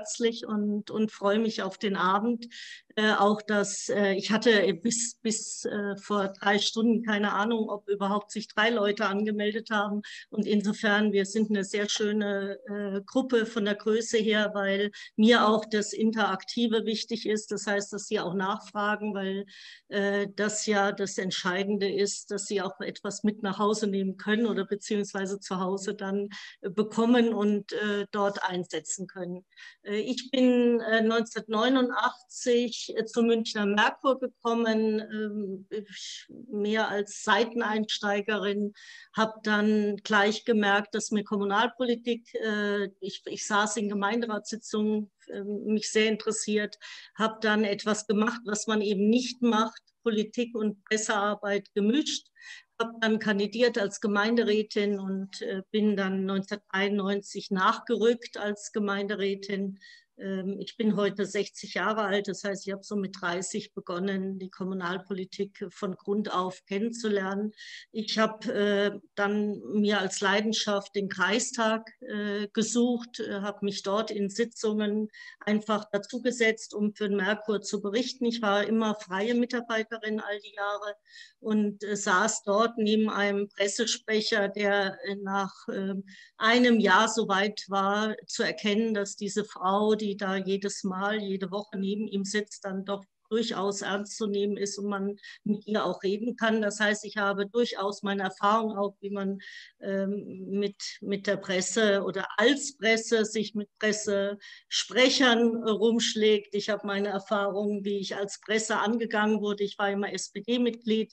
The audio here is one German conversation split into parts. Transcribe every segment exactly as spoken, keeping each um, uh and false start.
herzlich und, und freue mich auf den Abend. Äh, auch dass äh, ich hatte bis, bis äh, vor drei Stunden keine Ahnung, ob überhaupt sich drei Leute angemeldet haben. Und insofern, wir sind eine sehr schöne äh, Gruppe von der Größe her, weil mir auch das Interaktive wichtig ist. Das heißt, dass Sie auch nachfragen, weil äh, das ja das Entscheidende ist, dass Sie auch etwas mit nach Hause nehmen können oder beziehungsweise zu Hause dann äh, bekommen und äh, dort einsetzen können. Äh, ich bin äh, neunzehnhundertneunundachtzig zum Münchner Merkur gekommen, ähm, mehr als Seiteneinsteigerin, habe dann gleich gemerkt, dass mir Kommunalpolitik, äh, ich, ich saß in Gemeinderatssitzungen, äh, mich sehr interessiert, habe dann etwas gemacht, was man eben nicht macht, Politik und Pressearbeit gemischt, habe dann kandidiert als Gemeinderätin und äh, bin dann neunzehnhunderteinundneunzig nachgerückt als Gemeinderätin. Ähm, ich bin heute sechzig Jahre alt, das heißt, ich habe so mit dreißig begonnen, die Kommunalpolitik von Grund auf kennenzulernen. Ich habe äh, dann mir als Leidenschaft den Kreistag äh, gesucht, äh, habe mich dort in Sitzungen einfach dazugesetzt, um für den Merkur zu berichten. Ich war immer freie Mitarbeiterin all die Jahre und äh, saß dort neben einem Pressesprecher, der äh, nach äh, einem Jahr so weit war, zu erkennen, dass diese Frau, die da jedes Mal, jede Woche neben ihm sitzt, dann doch durchaus ernst zu nehmen ist und man mit ihr auch reden kann. Das heißt, ich habe durchaus meine Erfahrung auch, wie man ähm, mit, mit der Presse oder als Presse sich mit Pressesprechern rumschlägt. Ich habe meine Erfahrungen, wie ich als Presse angegangen wurde. Ich war immer S P D-Mitglied.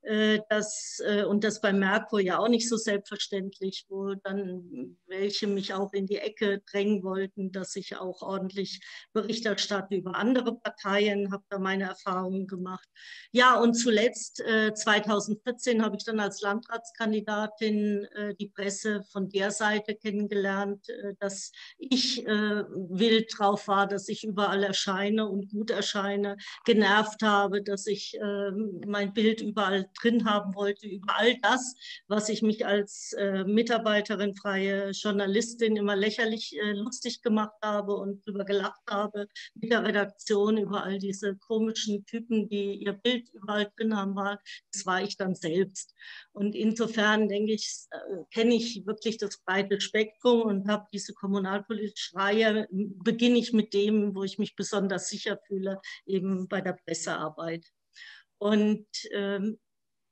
Das, und das bei Merkur ja auch nicht so selbstverständlich, wo dann welche mich auch in die Ecke drängen wollten, dass ich auch ordentlich Bericht erstatte über andere Parteien, habe da meine Erfahrungen gemacht. Ja, und zuletzt äh, zweitausendvierzehn habe ich dann als Landratskandidatin äh, die Presse von der Seite kennengelernt, äh, dass ich äh, wild drauf war, dass ich überall erscheine und gut erscheine, genervt habe, dass ich äh, mein Bild überall drin haben wollte, über all das, was ich mich als äh, Mitarbeiterin, freie Journalistin immer lächerlich äh, lustig gemacht habe und drüber gelacht habe, mit der Redaktion über all diese komischen Typen, die ihr Bild überall drin haben, war, das war ich dann selbst. Und insofern, denke ich, äh, kenne ich wirklich das breite Spektrum und habe diese kommunalpolitische Reihe, beginne ich mit dem, wo ich mich besonders sicher fühle, eben bei der Pressearbeit. Und ähm,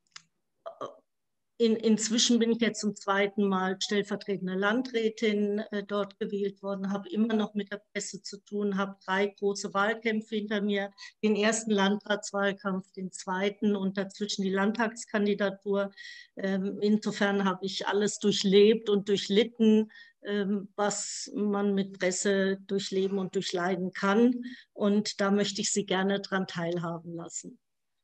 in, inzwischen bin ich jetzt zum zweiten Mal stellvertretende Landrätin äh, dort gewählt worden, habe immer noch mit der Presse zu tun, habe drei große Wahlkämpfe hinter mir, den ersten Landratswahlkampf, den zweiten und dazwischen die Landtagskandidatur. Ähm, insofern habe ich alles durchlebt und durchlitten, ähm, was man mit Presse durchleben und durchleiden kann. Und da möchte ich Sie gerne daran teilhaben lassen.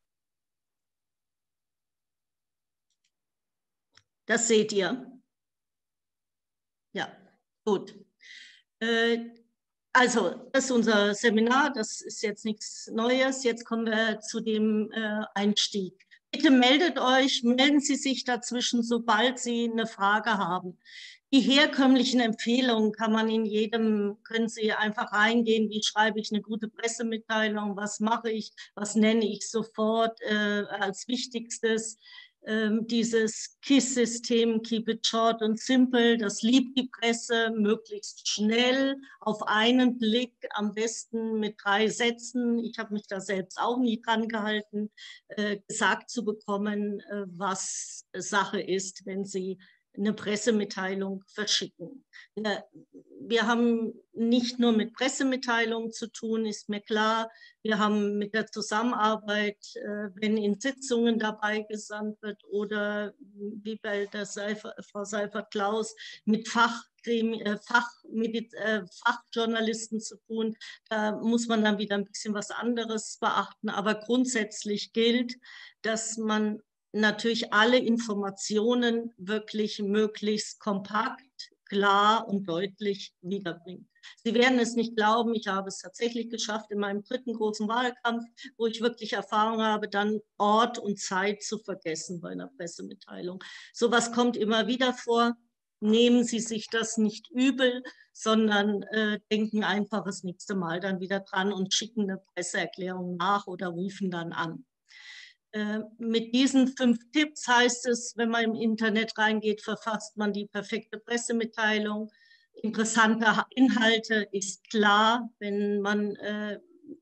Das seht ihr. Ja, gut. Äh, also, das ist unser Seminar, das ist jetzt nichts Neues. Jetzt kommen wir zu dem äh, Einstieg. Bitte meldet euch, melden Sie sich dazwischen, sobald Sie eine Frage haben. Die herkömmlichen Empfehlungen kann man in jedem, können Sie einfach reingehen, wie schreibe ich eine gute Pressemitteilung, was mache ich, was nenne ich sofort äh, als Wichtigstes. Ähm, dieses K I S-System, Keep it short and simple, das liebt die Presse, möglichst schnell, auf einen Blick, am besten mit drei Sätzen, ich habe mich da selbst auch nie dran gehalten, äh, gesagt zu bekommen, äh, was Sache ist, wenn Sie eine Pressemitteilung verschicken. Wir haben nicht nur mit Pressemitteilungen zu tun, ist mir klar. Wir haben mit der Zusammenarbeit, wenn in Sitzungen dabei gesandt wird oder wie bei der Seifert, Frau Seifert-Klaus mit Fach, Fach, Fachjournalisten zu tun. Da muss man dann wieder ein bisschen was anderes beachten. Aber grundsätzlich gilt, dass man natürlich alle Informationen wirklich möglichst kompakt, klar und deutlich wiederbringt. Sie werden es nicht glauben, ich habe es tatsächlich geschafft in meinem dritten großen Wahlkampf, wo ich wirklich Erfahrung habe, dann Ort und Zeit zu vergessen bei einer Pressemitteilung. Sowas kommt immer wieder vor. nehmen Sie sich das nicht übel, sondern äh, denken einfach das nächste Mal dann wieder dran und schicken eine Presseerklärung nach oder rufen dann an. Äh, mit diesen fünf Tipps heißt es, wenn man im Internet reingeht, verfasst man die perfekte Pressemitteilung. Interessante Inhalte ist klar, wenn man äh,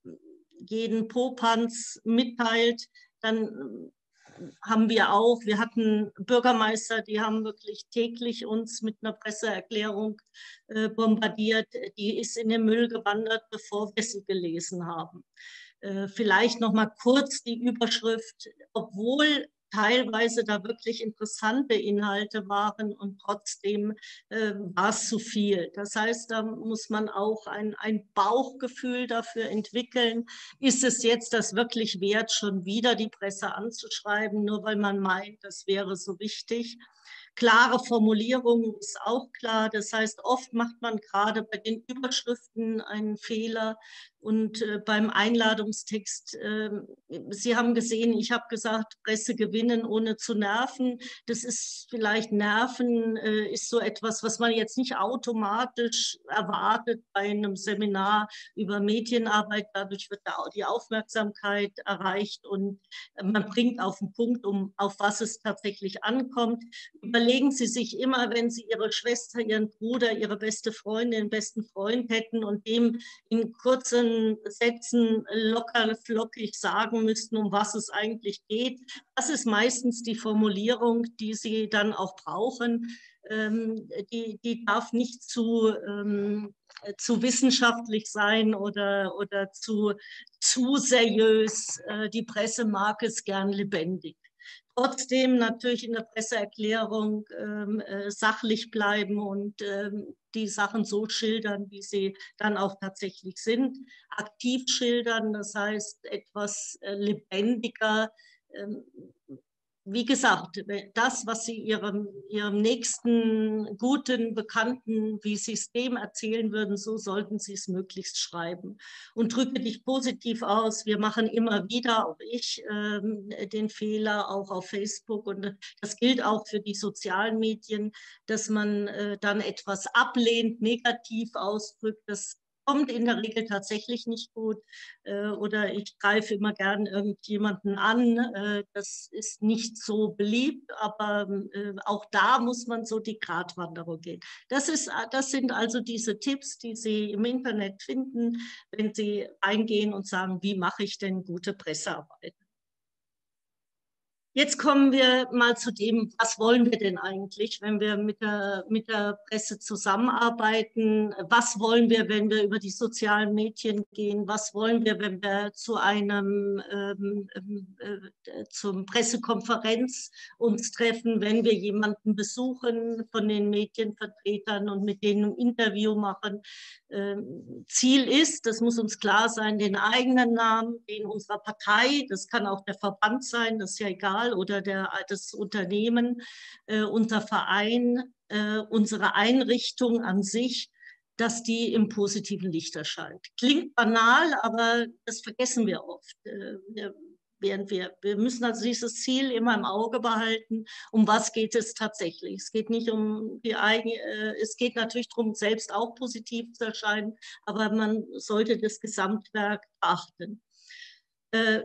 jeden Popanz mitteilt, dann haben wir auch, wir hatten Bürgermeister, die haben wirklich täglich uns mit einer Presseerklärung äh, bombardiert, die ist in den Müll gewandert, bevor wir sie gelesen haben. Äh, vielleicht noch mal kurz die Überschrift, obwohl teilweise da wirklich interessante Inhalte waren und trotzdem äh, war es zu viel. Das heißt, da muss man auch ein, ein Bauchgefühl dafür entwickeln. Ist es jetzt das wirklich wert, schon wieder die Presse anzuschreiben, nur weil man meint, das wäre so wichtig? Klare Formulierung ist auch klar. Das heißt, oft macht man gerade bei den Überschriften einen Fehler und äh, beim Einladungstext, äh, Sie haben gesehen, ich habe gesagt, Presse gewinnen ohne zu nerven. Das ist vielleicht Nerven, äh, ist so etwas, was man jetzt nicht automatisch erwartet bei einem Seminar über Medienarbeit. Dadurch wird da die Aufmerksamkeit erreicht und man bringt auf den Punkt, um auf was es tatsächlich ankommt. Überlegen Sie sich immer, wenn Sie Ihre Schwester, Ihren Bruder, Ihre beste Freundin, besten Freund hätten und dem in kurzen Sätzen locker, flockig sagen müssten, um was es eigentlich geht. Das ist meistens die Formulierung, die Sie dann auch brauchen. Ähm, die, die darf nicht zu, ähm, zu wissenschaftlich sein oder, oder zu, zu seriös. Äh, die Presse mag es gern lebendig. Trotzdem natürlich in der Presseerklärung ähm, äh, sachlich bleiben und ähm, die Sachen so schildern, wie sie dann auch tatsächlich sind. Aktiv schildern, das heißt etwas äh, lebendiger. Ähm, wie gesagt, das, was Sie Ihrem, Ihrem nächsten guten Bekannten wie Sie es dem erzählen würden, so sollten Sie es möglichst schreiben. Und drücke dich positiv aus. Wir machen immer wieder, auch ich, ähm, den Fehler, auch auf Facebook. Und das gilt auch für die sozialen Medien, dass man äh, dann etwas ablehnt, negativ ausdrückt. Das kommt in der Regel tatsächlich nicht gut äh, oder ich greife immer gern irgendjemanden an. Äh, das ist nicht so beliebt, aber äh, auch da muss man so die Gratwanderung gehen. Das, ist, das sind also diese Tipps, die Sie im Internet finden, wenn Sie eingehen und sagen, wie mache ich denn gute Pressearbeit? Jetzt kommen wir mal zu dem, was wollen wir denn eigentlich, wenn wir mit der, mit der Presse zusammenarbeiten? Was wollen wir, wenn wir über die sozialen Medien gehen? Was wollen wir, wenn wir zu einem ähm, äh, zum Pressekonferenz uns treffen, wenn wir jemanden besuchen von den Medienvertretern und mit denen ein Interview machen? Ähm, Ziel ist, das muss uns klar sein, den eigenen Namen, den unserer Partei, das kann auch der Verband sein, das ist ja egal, oder der, das Unternehmen, äh, unser Verein, äh, unsere Einrichtung an sich, dass die im positiven Licht erscheint. Klingt banal, aber das vergessen wir oft. Äh, wir, während wir, wir müssen also dieses Ziel immer im Auge behalten. Um was geht es tatsächlich? Es geht nicht um die eigene, äh, es geht natürlich darum, selbst auch positiv zu erscheinen, aber man sollte das Gesamtwerk beachten. Äh,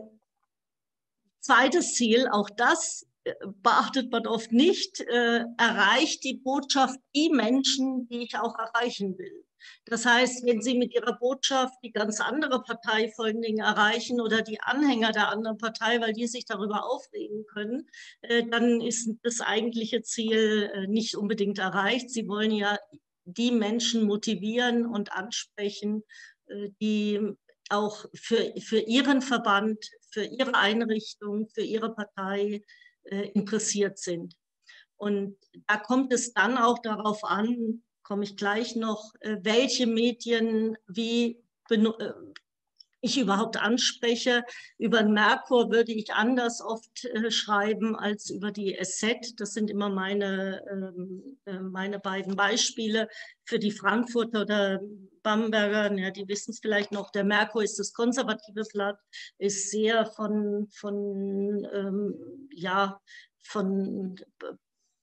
Zweites Ziel, auch das beachtet man oft nicht, äh, erreicht die Botschaft die Menschen, die ich auch erreichen will. Das heißt, wenn Sie mit Ihrer Botschaft die ganz andere Partei vor allen Dingen erreichen oder die Anhänger der anderen Partei, weil die sich darüber aufregen können, äh, dann ist das eigentliche Ziel äh, nicht unbedingt erreicht. Sie wollen ja die Menschen motivieren und ansprechen, äh, die auch für, für Ihren Verband, für Ihre Einrichtung, für Ihre Partei äh, interessiert sind. Und da kommt es dann auch darauf an, komme ich gleich noch, äh, welche Medien wie äh, ich überhaupt anspreche. Über den Merkur würde ich anders oft äh, schreiben als über die S Z. Das sind immer meine, ähm, äh, meine beiden Beispiele. Für die Frankfurter oder Bamberger, ja, die wissen es vielleicht noch, der Merkur ist das konservative Blatt, ist sehr von, von, ähm, ja, von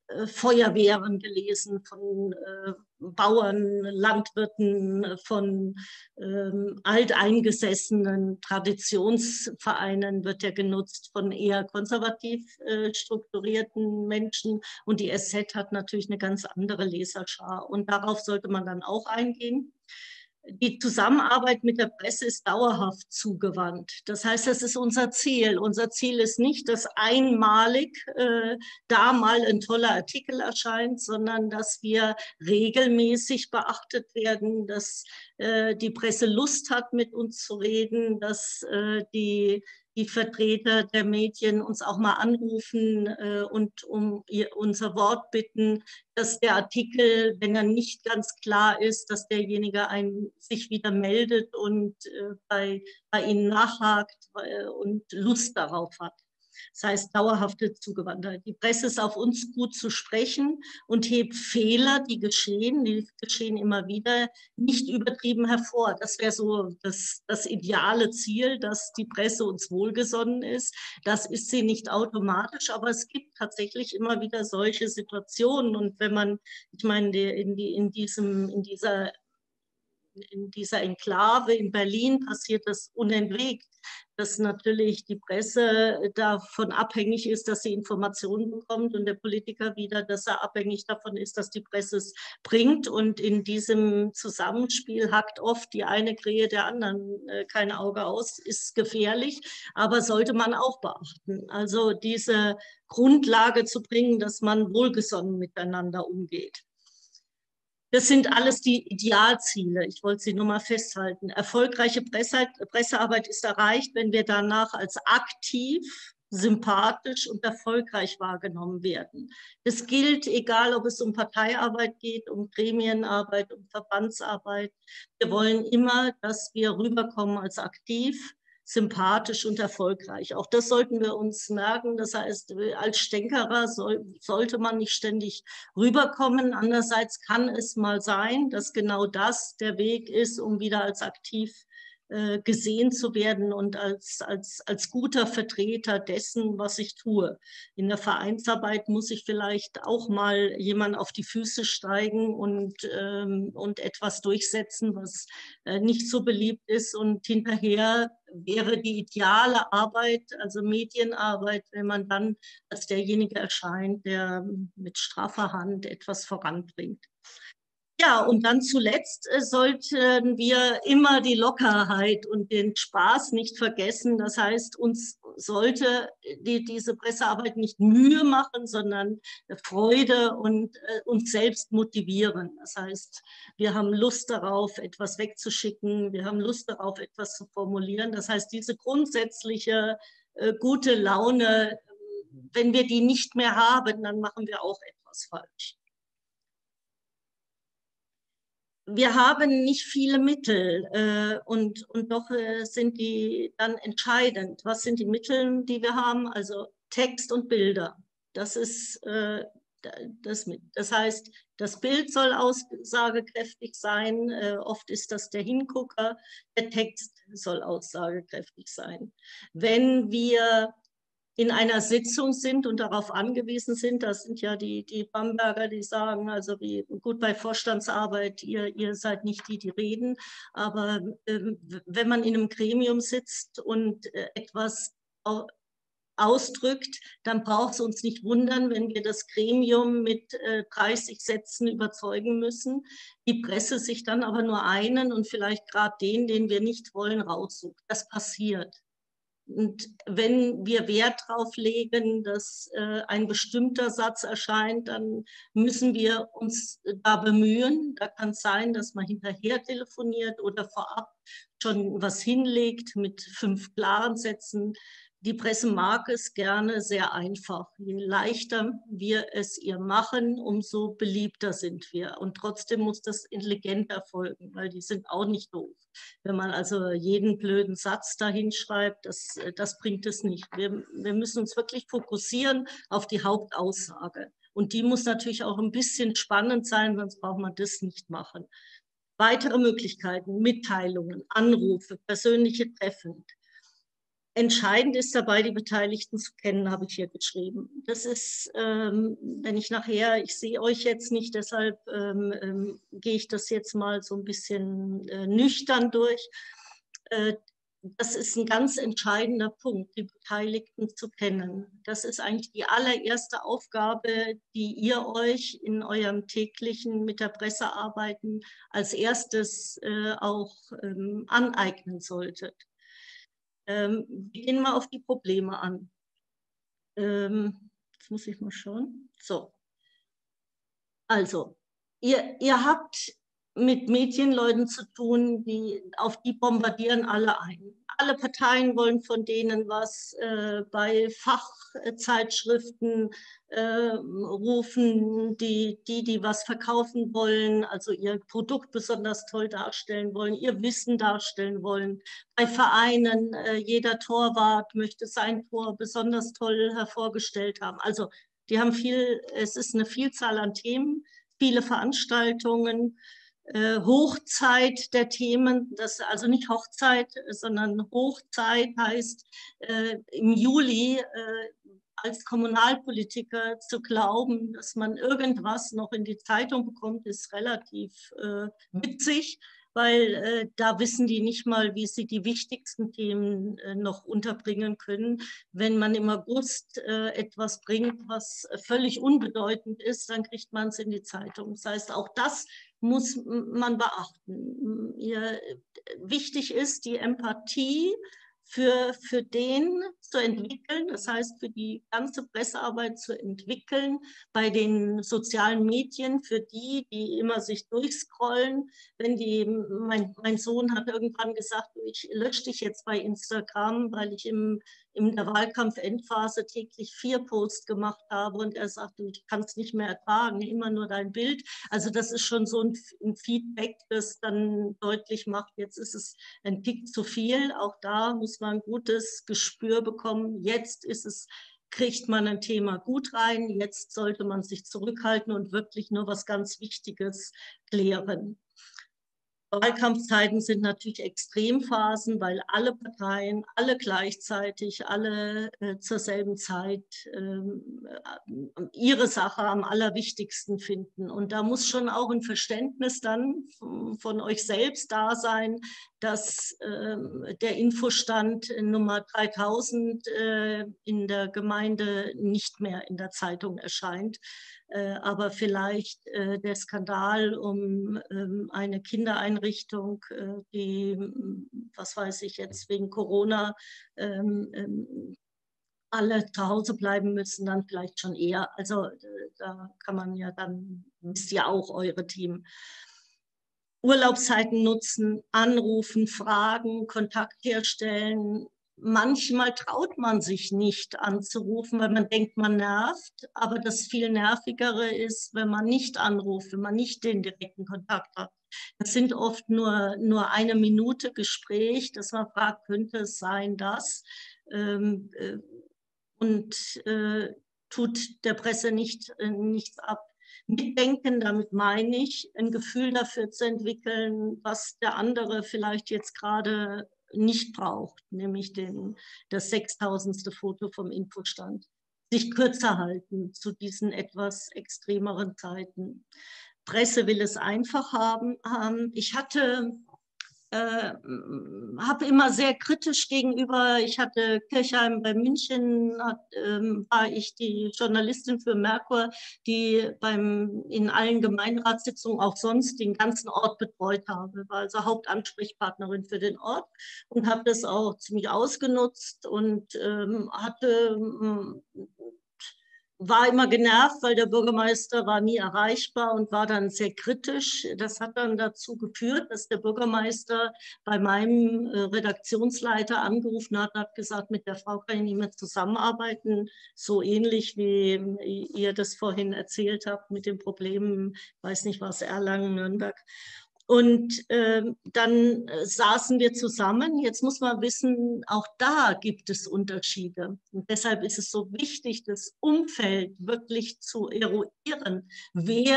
Feuerwehren gelesen, von äh, Bauern, Landwirten, von ähm, alteingesessenen Traditionsvereinen wird er genutzt, von eher konservativ äh, strukturierten Menschen. Und die S Z hat natürlich eine ganz andere Leserschar. Und darauf sollte man dann auch eingehen. Die Zusammenarbeit mit der Presse ist dauerhaft zugewandt. Das heißt, das ist unser Ziel. Unser Ziel ist nicht, dass einmalig äh, da mal ein toller Artikel erscheint, sondern dass wir regelmäßig beachtet werden, dass äh, die Presse Lust hat, mit uns zu reden, dass äh, die die Vertreter der Medien uns auch mal anrufen äh, und um ihr, unser Wort bitten, dass der Artikel, wenn er nicht ganz klar ist, dass derjenige ein, sich wieder meldet und äh, bei, bei Ihnen nachhakt äh, und Lust darauf hat. Das heißt, dauerhafte Zugewandtheit. Die Presse ist auf uns gut zu sprechen und hebt Fehler, die geschehen, die geschehen immer wieder, nicht übertrieben hervor. Das wäre so das, das ideale Ziel, dass die Presse uns wohlgesonnen ist. Das ist sie nicht automatisch, aber es gibt tatsächlich immer wieder solche Situationen. Und wenn man, ich meine, in, die, in, diesem, in dieser in dieser Enklave in Berlin passiert das unentwegt, dass natürlich die Presse davon abhängig ist, dass sie Informationen bekommt und der Politiker wieder, dass er abhängig davon ist, dass die Presse es bringt. Und in diesem Zusammenspiel hackt oft die eine Krähe der anderen äh, kein Auge aus, ist gefährlich, aber sollte man auch beachten. Also diese Grundlage zu bringen, dass man wohlgesonnen miteinander umgeht. Das sind alles die Idealziele. Ich wollte sie nur mal festhalten. Erfolgreiche Presse, Pressearbeit ist erreicht, wenn wir danach als aktiv, sympathisch und erfolgreich wahrgenommen werden. Das gilt, egal ob es um Parteiarbeit geht, um Gremienarbeit, um Verbandsarbeit. Wir wollen immer, dass wir rüberkommen als aktiv, sympathisch und erfolgreich. Auch das sollten wir uns merken. Das heißt, als Stänkerer soll, sollte man nicht ständig rüberkommen. Andererseits kann es mal sein, dass genau das der Weg ist, um wieder als aktiv äh, gesehen zu werden und als, als, als guter Vertreter dessen, was ich tue. In der Vereinsarbeit muss ich vielleicht auch mal jemand auf die Füße steigen und, ähm, und etwas durchsetzen, was äh, nicht so beliebt ist. Und hinterher wäre die ideale Arbeit, also Medienarbeit, wenn man dann als derjenige erscheint, der mit straffer Hand etwas voranbringt. Ja, und dann zuletzt äh, sollten wir immer die Lockerheit und den Spaß nicht vergessen. Das heißt, uns sollte die, diese Pressearbeit nicht Mühe machen, sondern Freude und äh, uns selbst motivieren. Das heißt, wir haben Lust darauf, etwas wegzuschicken. Wir haben Lust darauf, etwas zu formulieren. Das heißt, diese grundsätzliche äh, gute Laune, wenn wir die nicht mehr haben, dann machen wir auch etwas falsch. Wir haben nicht viele Mittel äh, und, und doch äh, sind die dann entscheidend. Was sind die Mittel, die wir haben? Also Text und Bilder. Das ist äh, das, das heißt, das Bild soll aussagekräftig sein. Äh, oft ist das der Hingucker. Der Text soll aussagekräftig sein. Wenn wir in einer Sitzung sind und darauf angewiesen sind, das sind ja die, die Bamberger, die sagen, also wie gut bei Vorstandsarbeit, ihr, ihr seid nicht die, die reden, aber ähm, wenn man in einem Gremium sitzt und äh, etwas ausdrückt, dann braucht es uns nicht wundern, wenn wir das Gremium mit äh, dreißig Sätzen überzeugen müssen, die Presse sich dann aber nur einen und vielleicht gerade den, den wir nicht wollen, raussucht. Das passiert. Und wenn wir Wert darauf legen, dass äh, ein bestimmter Satz erscheint, dann müssen wir uns da bemühen. Da kann es sein, dass man hinterher telefoniert oder vorab schon was hinlegt mit fünf klaren Sätzen. Die Presse mag es gerne sehr einfach. Je leichter wir es ihr machen, umso beliebter sind wir. Und trotzdem muss das intelligent erfolgen, weil die sind auch nicht doof. Wenn man also jeden blöden Satz dahin schreibt, das, das bringt es nicht. Wir, wir müssen uns wirklich fokussieren auf die Hauptaussage. Und die muss natürlich auch ein bisschen spannend sein, sonst braucht man das nicht machen. Weitere Möglichkeiten, Mitteilungen, Anrufe, persönliche Treffen. Entscheidend ist dabei, die Beteiligten zu kennen, habe ich hier geschrieben. Das ist, ähm, wenn ich nachher, ich sehe euch jetzt nicht, deshalb ähm, ähm, gehe ich das jetzt mal so ein bisschen äh, nüchtern durch. Äh, das ist ein ganz entscheidender Punkt, die Beteiligten zu kennen. Das ist eigentlich die allererste Aufgabe, die ihr euch in eurem täglichen mit der Presse arbeiten als erstes äh, auch ähm, aneignen solltet. Ähm, wir gehen mal auf die Probleme an. Ähm, jetzt muss ich mal schauen. So, also, ihr, ihr habt mit Medienleuten zu tun, die, auf die bombardieren alle ein. Alle Parteien wollen von denen was. Äh, bei Fachzeitschriften äh, rufen die, die, die was verkaufen wollen, also ihr Produkt besonders toll darstellen wollen, ihr Wissen darstellen wollen. Bei Vereinen, äh, jeder Torwart möchte sein Tor besonders toll hervorgestellt haben. Also die haben viel, es ist eine Vielzahl an Themen, viele Veranstaltungen, äh, Hochzeit der Themen, das also nicht Hochzeit, sondern Hochzeit heißt äh, im Juli äh, als Kommunalpolitiker zu glauben, dass man irgendwas noch in die Zeitung bekommt, ist relativ äh, witzig, weil äh, da wissen die nicht mal, wie sie die wichtigsten Themen äh, noch unterbringen können. Wenn man im August äh, etwas bringt, was völlig unbedeutend ist, dann kriegt man es in die Zeitung. Das heißt, auch das muss man beachten. Ihr, wichtig ist die Empathie für, für den zu entwickeln, das heißt für die ganze Pressearbeit zu entwickeln, bei den sozialen Medien, für die, die immer sich durchscrollen. Wenn die, mein, mein Sohn hat irgendwann gesagt, ich lösche dich jetzt bei Instagram, weil ich im, in der Wahlkampf-Endphase täglich vier Posts gemacht habe und er sagt, ich kann es nicht mehr ertragen, immer nur dein Bild. Also das ist schon so ein, ein Feedback, das dann deutlich macht, jetzt ist es ein Tick zu viel. Auch da muss man ein gutes Gespür bekommen. Jetzt ist es, kriegt man ein Thema gut rein. Jetzt sollte man sich zurückhalten und wirklich nur was ganz Wichtiges klären. Wahlkampfzeiten sind natürlich Extremphasen, weil alle Parteien, alle gleichzeitig, alle äh, zur selben Zeit ähm, äh, ihre Sache am allerwichtigsten finden. Und da muss schon auch ein Verständnis dann von, von euch selbst da sein, dass äh, der Infostand Nummer dreitausend äh, in der Gemeinde nicht mehr in der Zeitung erscheint. Äh, aber vielleicht äh, der Skandal um ähm, eine Kindereinrichtung, äh, die, was weiß ich jetzt, wegen Corona ähm, ähm, alle zu Hause bleiben müssen, dann vielleicht schon eher. Also äh, da kann man ja dann, wisst ihr auch eure Team. Urlaubszeiten nutzen, anrufen, fragen, Kontakt herstellen. Manchmal traut man sich nicht anzurufen, weil man denkt, man nervt. Aber das viel Nervigere ist, wenn man nicht anruft, wenn man nicht den direkten Kontakt hat. Das sind oft nur, nur eine Minute Gespräch, dass man fragt, könnte es sein, dass ähm, äh, und äh, tut der Presse nicht, äh, nichts ab. Mitdenken, damit meine ich, ein Gefühl dafür zu entwickeln, was der andere vielleicht jetzt gerade nicht braucht, nämlich den, das sechstausendste Foto vom Infostand. Sich kürzer halten zu diesen etwas extremeren Zeiten. Presse will es einfach haben. Ich hatte äh, habe immer sehr kritisch gegenüber, ich hatte Kirchheim bei München, hat, ähm, war ich die Journalistin für Merkur, die beim, in allen Gemeinderatssitzungen auch sonst den ganzen Ort betreut habe, war also Hauptansprechpartnerin für den Ort und habe das auch ziemlich ausgenutzt und ähm, hatte war immer genervt, weil der Bürgermeister war nie erreichbar und war dann sehr kritisch. Das hat dann dazu geführt, dass der Bürgermeister bei meinem Redaktionsleiter angerufen hat und hat gesagt, mit der Frau kann ich nicht mehr zusammenarbeiten. So ähnlich wie ihr das vorhin erzählt habt mit den Problemen, weiß nicht was, Erlangen, Nürnberg. Und äh, dann saßen wir zusammen. Jetzt muss man wissen, auch da gibt es Unterschiede. Und deshalb ist es so wichtig, das Umfeld wirklich zu eruieren. Wer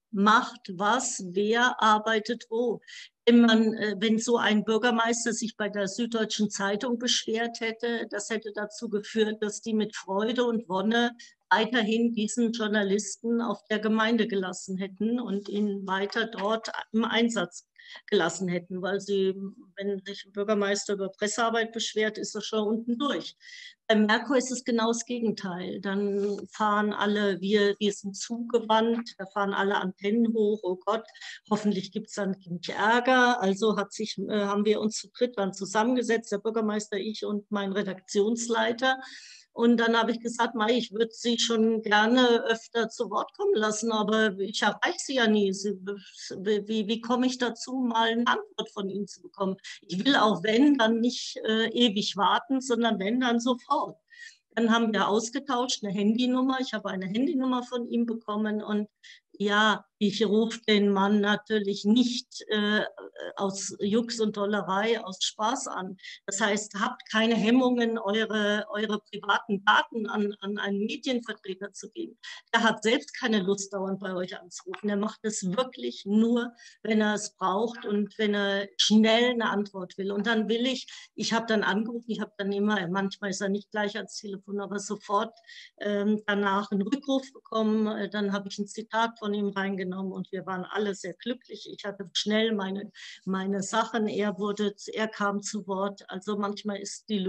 macht was, wer arbeitet wo. Wenn, man, wenn so ein Bürgermeister sich bei der Süddeutschen Zeitung beschwert hätte, das hätte dazu geführt, dass die mit Freude und Wonne weiterhin diesen Journalisten auf der Gemeinde gelassen hätten und ihn weiter dort im Einsatz gelassen hätten, weil sie, wenn sich ein Bürgermeister über Pressearbeit beschwert, ist er schon unten durch. Beim Merkur ist es genau das Gegenteil. Dann fahren alle, wir, wir sind zugewandt, da fahren alle Antennen hoch, oh Gott, hoffentlich gibt es dann nicht Ärger. Also hat sich, äh, haben wir uns zu dritt dann zusammengesetzt, der Bürgermeister, ich und mein Redaktionsleiter. Und dann habe ich gesagt, Mai, ich würde Sie schon gerne öfter zu Wort kommen lassen, aber ich erreiche Sie ja nie. Sie, wie, wie komme ich dazu, mal eine Antwort von Ihnen zu bekommen? Ich will auch, wenn, dann nicht äh, ewig warten, sondern wenn, dann sofort. Dann haben wir ausgetauscht, eine Handynummer. Ich habe eine Handynummer von ihm bekommen und ja, ich rufe den Mann natürlich nicht äh, aus Jux und Dollerei, aus Spaß an. Das heißt, habt keine Hemmungen, eure, eure privaten Daten an, an einen Medienvertreter zu geben. Er hat selbst keine Lust, dauernd bei euch anzurufen. Er macht es wirklich nur, wenn er es braucht und wenn er schnell eine Antwort will. Und dann will ich, ich habe dann angerufen, ich habe dann immer, manchmal ist er nicht gleich ans Telefon, aber sofort ähm, danach einen Rückruf bekommen. Dann habe ich ein Zitat von ihm reingenommen und wir waren alle sehr glücklich. Ich hatte schnell meine, meine Sachen, er, wurde, er kam zu Wort. Also manchmal ist die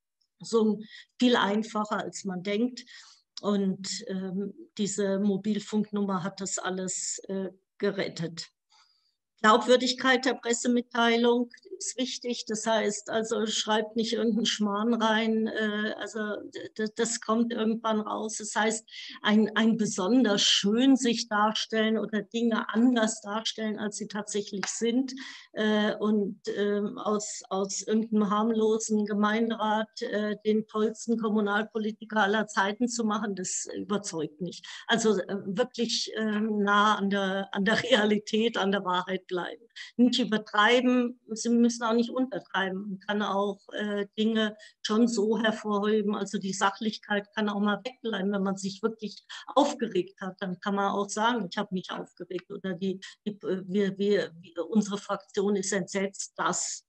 Lösung viel einfacher, als man denkt. Und ähm, diese Mobilfunknummer hat das alles äh, gerettet. Glaubwürdigkeit der Pressemitteilung ist wichtig. Das heißt, also schreibt nicht irgendeinen Schmarrn rein. Äh, also das, das kommt irgendwann raus. Das heißt, ein, ein besonders schön sich darstellen oder Dinge anders darstellen, als sie tatsächlich sind. Äh, und äh, aus, aus irgendeinem harmlosen Gemeinderat äh, den tollsten Kommunalpolitiker aller Zeiten zu machen, das überzeugt nicht. Also äh, wirklich äh, nah an der, an der Realität, an der Wahrheit bleiben. Nicht übertreiben, Sie müssen auch nicht untertreiben. Man kann auch äh, Dinge schon so hervorheben, also die Sachlichkeit kann auch mal wegbleiben, wenn man sich wirklich aufgeregt hat, dann kann man auch sagen, ich habe mich aufgeregt oder die, die, wir, wir, unsere Fraktion ist entsetzt, dass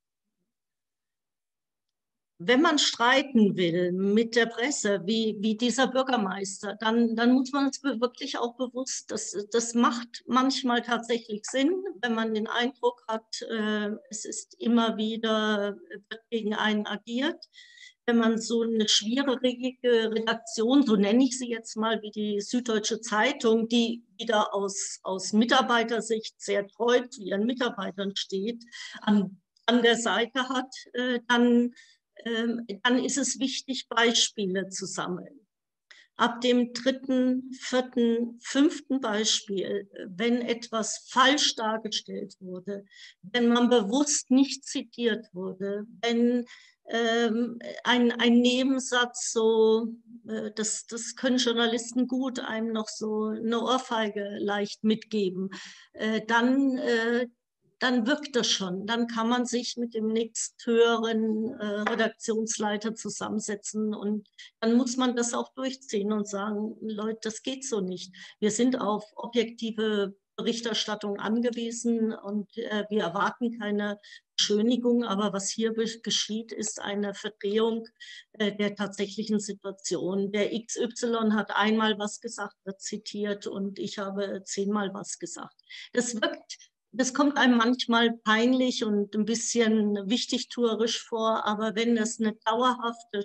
wenn man streiten will mit der Presse, wie, wie dieser Bürgermeister, dann, dann muss man es wirklich auch bewusst, das, das macht manchmal tatsächlich Sinn, wenn man den Eindruck hat, äh, es ist immer wieder, wird gegen einen agiert. Wenn man so eine schwierige Redaktion, so nenne ich sie jetzt mal, wie die Süddeutsche Zeitung, die wieder aus, aus Mitarbeitersicht sehr treu zu ihren Mitarbeitern steht, an, an der Seite hat, äh, dann dann ist es wichtig, Beispiele zu sammeln. Ab dem dritten, vierten, fünften Beispiel, wenn etwas falsch dargestellt wurde, wenn man bewusst nicht zitiert wurde, wenn ähm, ein, ein Nebensatz so, äh, das, das können Journalisten gut einem noch so eine Ohrfeige leicht mitgeben, äh, dann äh, dann wirkt das schon. Dann kann man sich mit dem nächsthöheren äh, Redaktionsleiter zusammensetzen und dann muss man das auch durchziehen und sagen, Leute, das geht so nicht. Wir sind auf objektive Berichterstattung angewiesen und äh, wir erwarten keine Beschönigung, aber was hier geschieht, ist eine Verdrehung äh, der tatsächlichen Situation. Der X Y hat einmal was gesagt, wird zitiert und ich habe zehnmal was gesagt. Das wirkt Das kommt einem manchmal peinlich und ein bisschen wichtigtuerisch vor, aber wenn das eine dauerhafte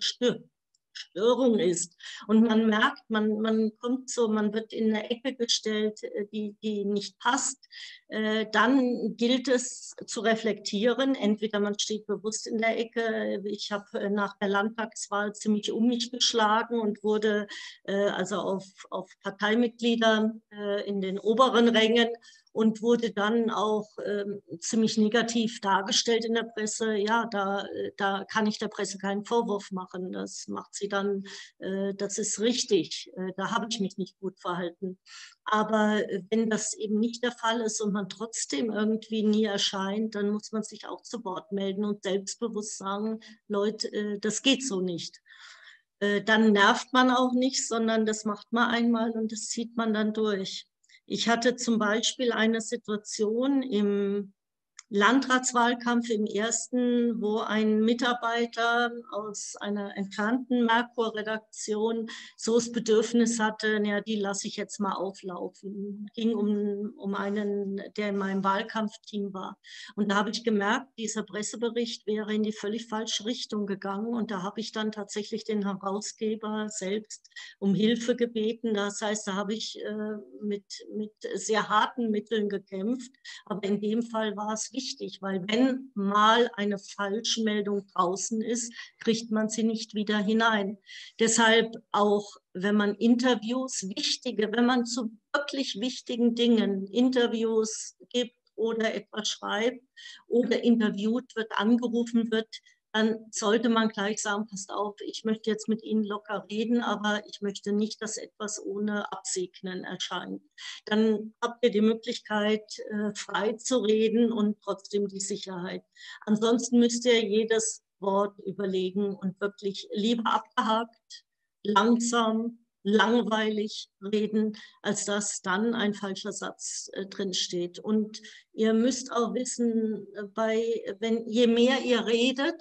Störung ist und man merkt, man, man kommt so, man wird in eine Ecke gestellt, die, die nicht passt, äh, dann gilt es zu reflektieren. Entweder man steht bewusst in der Ecke. Ich habe nach der Landtagswahl ziemlich um mich geschlagen und wurde äh, also auf, auf Parteimitglieder äh, in den oberen Rängen und wurde dann auch ähm, ziemlich negativ dargestellt in der Presse. Ja, da, da kann ich der Presse keinen Vorwurf machen. Das macht sie dann, äh, das ist richtig. Äh, da habe ich mich nicht gut verhalten. Aber wenn das eben nicht der Fall ist und man trotzdem irgendwie nie erscheint, dann muss man sich auch zu Wort melden und selbstbewusst sagen, Leute, äh, das geht so nicht. Äh, dann nervt man auch nicht, sondern das macht man einmal und das zieht man dann durch. Ich hatte zum Beispiel eine Situation im Landratswahlkampf im ersten, wo ein Mitarbeiter aus einer entfernten Merkur-Redaktion so das Bedürfnis hatte, ja, die lasse ich jetzt mal auflaufen. Ging um, um einen, der in meinem Wahlkampfteam war. Und da habe ich gemerkt, dieser Pressebericht wäre in die völlig falsche Richtung gegangen. Und da habe ich dann tatsächlich den Herausgeber selbst um Hilfe gebeten. Das heißt, da habe ich äh, mit, mit sehr harten Mitteln gekämpft. Aber in dem Fall war es wichtig, weil wenn mal eine Falschmeldung draußen ist, kriegt man sie nicht wieder hinein. Deshalb auch, wenn man Interviews, wichtige, wenn man zu wirklich wichtigen Dingen Interviews gibt oder etwas schreibt oder interviewt wird, angerufen wird, dann sollte man gleich sagen, passt auf, ich möchte jetzt mit Ihnen locker reden, aber ich möchte nicht, dass etwas ohne Absegnen erscheint. Dann habt ihr die Möglichkeit, frei zu reden und trotzdem die Sicherheit. Ansonsten müsst ihr jedes Wort überlegen und wirklich lieber abgehakt, langsam, langweilig reden, als dass dann ein falscher Satz äh, drin steht. Und ihr müsst auch wissen, bei, wenn, je mehr ihr redet,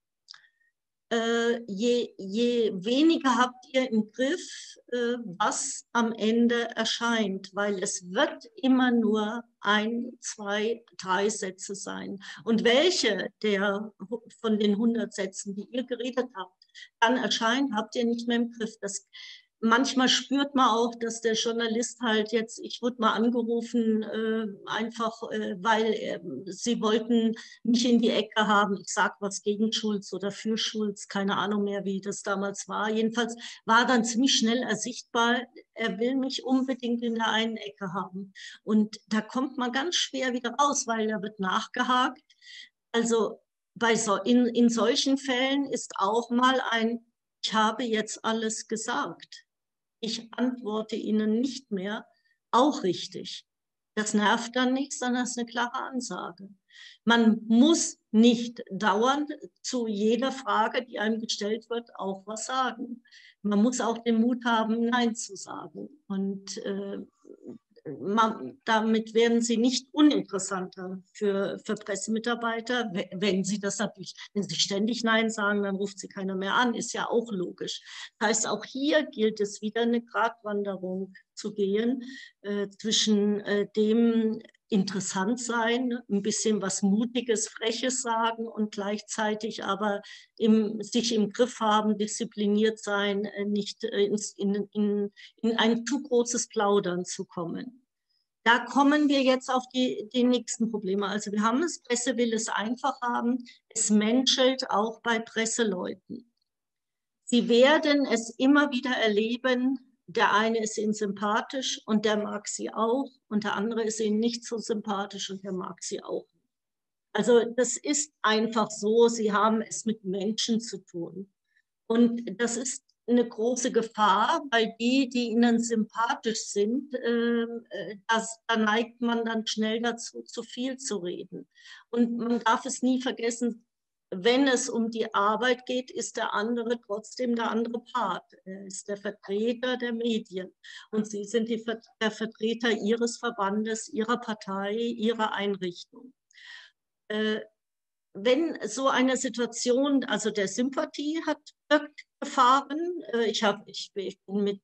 äh, je, je weniger habt ihr im Griff, äh, was am Ende erscheint, weil es wird immer nur ein, zwei, drei Sätze sein. Und welche der von den hundert Sätzen, die ihr geredet habt, dann erscheint, habt ihr nicht mehr im Griff. Das, manchmal spürt man auch, dass der Journalist halt jetzt, ich wurde mal angerufen, äh, einfach, äh, weil äh, sie wollten mich in die Ecke haben. Ich sage was gegen Schulz oder für Schulz, keine Ahnung mehr, wie das damals war. Jedenfalls war dann ziemlich schnell ersichtbar, er will mich unbedingt in der einen Ecke haben. Und da kommt man ganz schwer wieder raus, weil da wird nachgehakt. Also bei so, in, in solchen Fällen ist auch mal ein, ich habe jetzt alles gesagt. Ich antworte Ihnen nicht mehr, auch richtig. Das nervt dann nicht, sondern es ist eine klare Ansage. Man muss nicht dauernd zu jeder Frage, die einem gestellt wird, auch was sagen. Man muss auch den Mut haben, Nein zu sagen. Und äh, man, damit werden sie nicht uninteressanter für, für Pressemitarbeiter, wenn sie das natürlich, wenn sie ständig Nein sagen, dann ruft sie keiner mehr an, ist ja auch logisch. Das heißt, auch hier gilt es wieder eine Gratwanderung zu gehen äh, zwischen äh, dem interessant sein, ein bisschen was Mutiges, Freches sagen und gleichzeitig aber im, sich im Griff haben, diszipliniert sein, nicht in, in, in ein zu großes Plaudern zu kommen. Da kommen wir jetzt auf die, die nächsten Probleme. Also wir haben es, Presse will es einfach haben, es menschelt auch bei Presseleuten. Sie werden es immer wieder erleben, der eine ist ihnen sympathisch und der mag sie auch und der andere ist ihnen nicht so sympathisch und der mag sie auch nicht. Also das ist einfach so, sie haben es mit Menschen zu tun. Und das ist eine große Gefahr, weil die, die ihnen sympathisch sind, äh, das, da neigt man dann schnell dazu, zu viel zu reden. Und man darf es nie vergessen, wenn es um die Arbeit geht, ist der andere trotzdem der andere Part. Er ist der Vertreter der Medien. Und Sie sind die, der Vertreter Ihres Verbandes, Ihrer Partei, Ihrer Einrichtung. Äh, wenn so eine Situation, also der Sympathie hat Gefahren. Ich, hab, ich, ich bin mit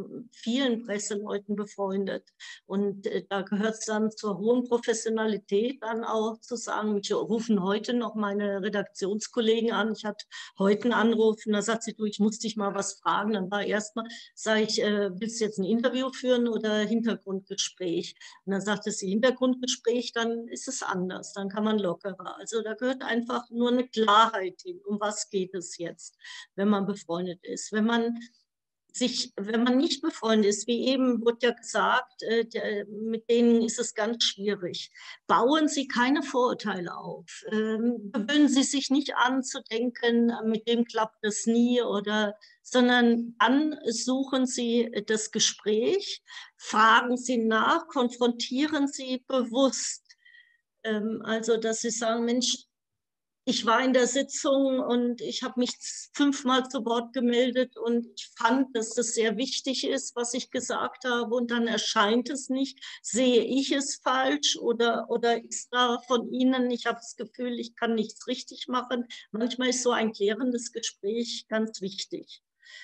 vielen Presseleuten befreundet und da gehört es dann zur hohen Professionalität dann auch zu sagen, ich rufen heute noch meine Redaktionskollegen an. Ich hatte heute einen Anruf und da sagt sie, du, ich muss dich mal was fragen. Dann war erstmal, sage ich, äh, willst du jetzt ein Interview führen oder Hintergrundgespräch? Und dann sagte sie, Hintergrundgespräch, dann ist es anders, dann kann man lockerer. Also da gehört einfach nur eine Klarheit hin, um was geht es jetzt, wenn man befreundet ist. Wenn man sich, wenn man nicht befreundet ist, wie eben wurde ja gesagt, äh, der, mit denen ist es ganz schwierig. Bauen Sie keine Vorurteile auf. Ähm, gewöhnen Sie sich nicht an zu denken, mit dem klappt es nie, oder, sondern dann suchen Sie das Gespräch, fragen Sie nach, konfrontieren Sie bewusst. Ähm, also, dass Sie sagen, Mensch, ich war in der Sitzung und ich habe mich fünfmal zu Wort gemeldet und ich fand, dass das sehr wichtig ist, was ich gesagt habe, und dann erscheint es nicht. Sehe ich es falsch oder, oder ist da von Ihnen, ich habe das Gefühl, ich kann nichts richtig machen. Manchmal ist so ein klärendes Gespräch ganz wichtig.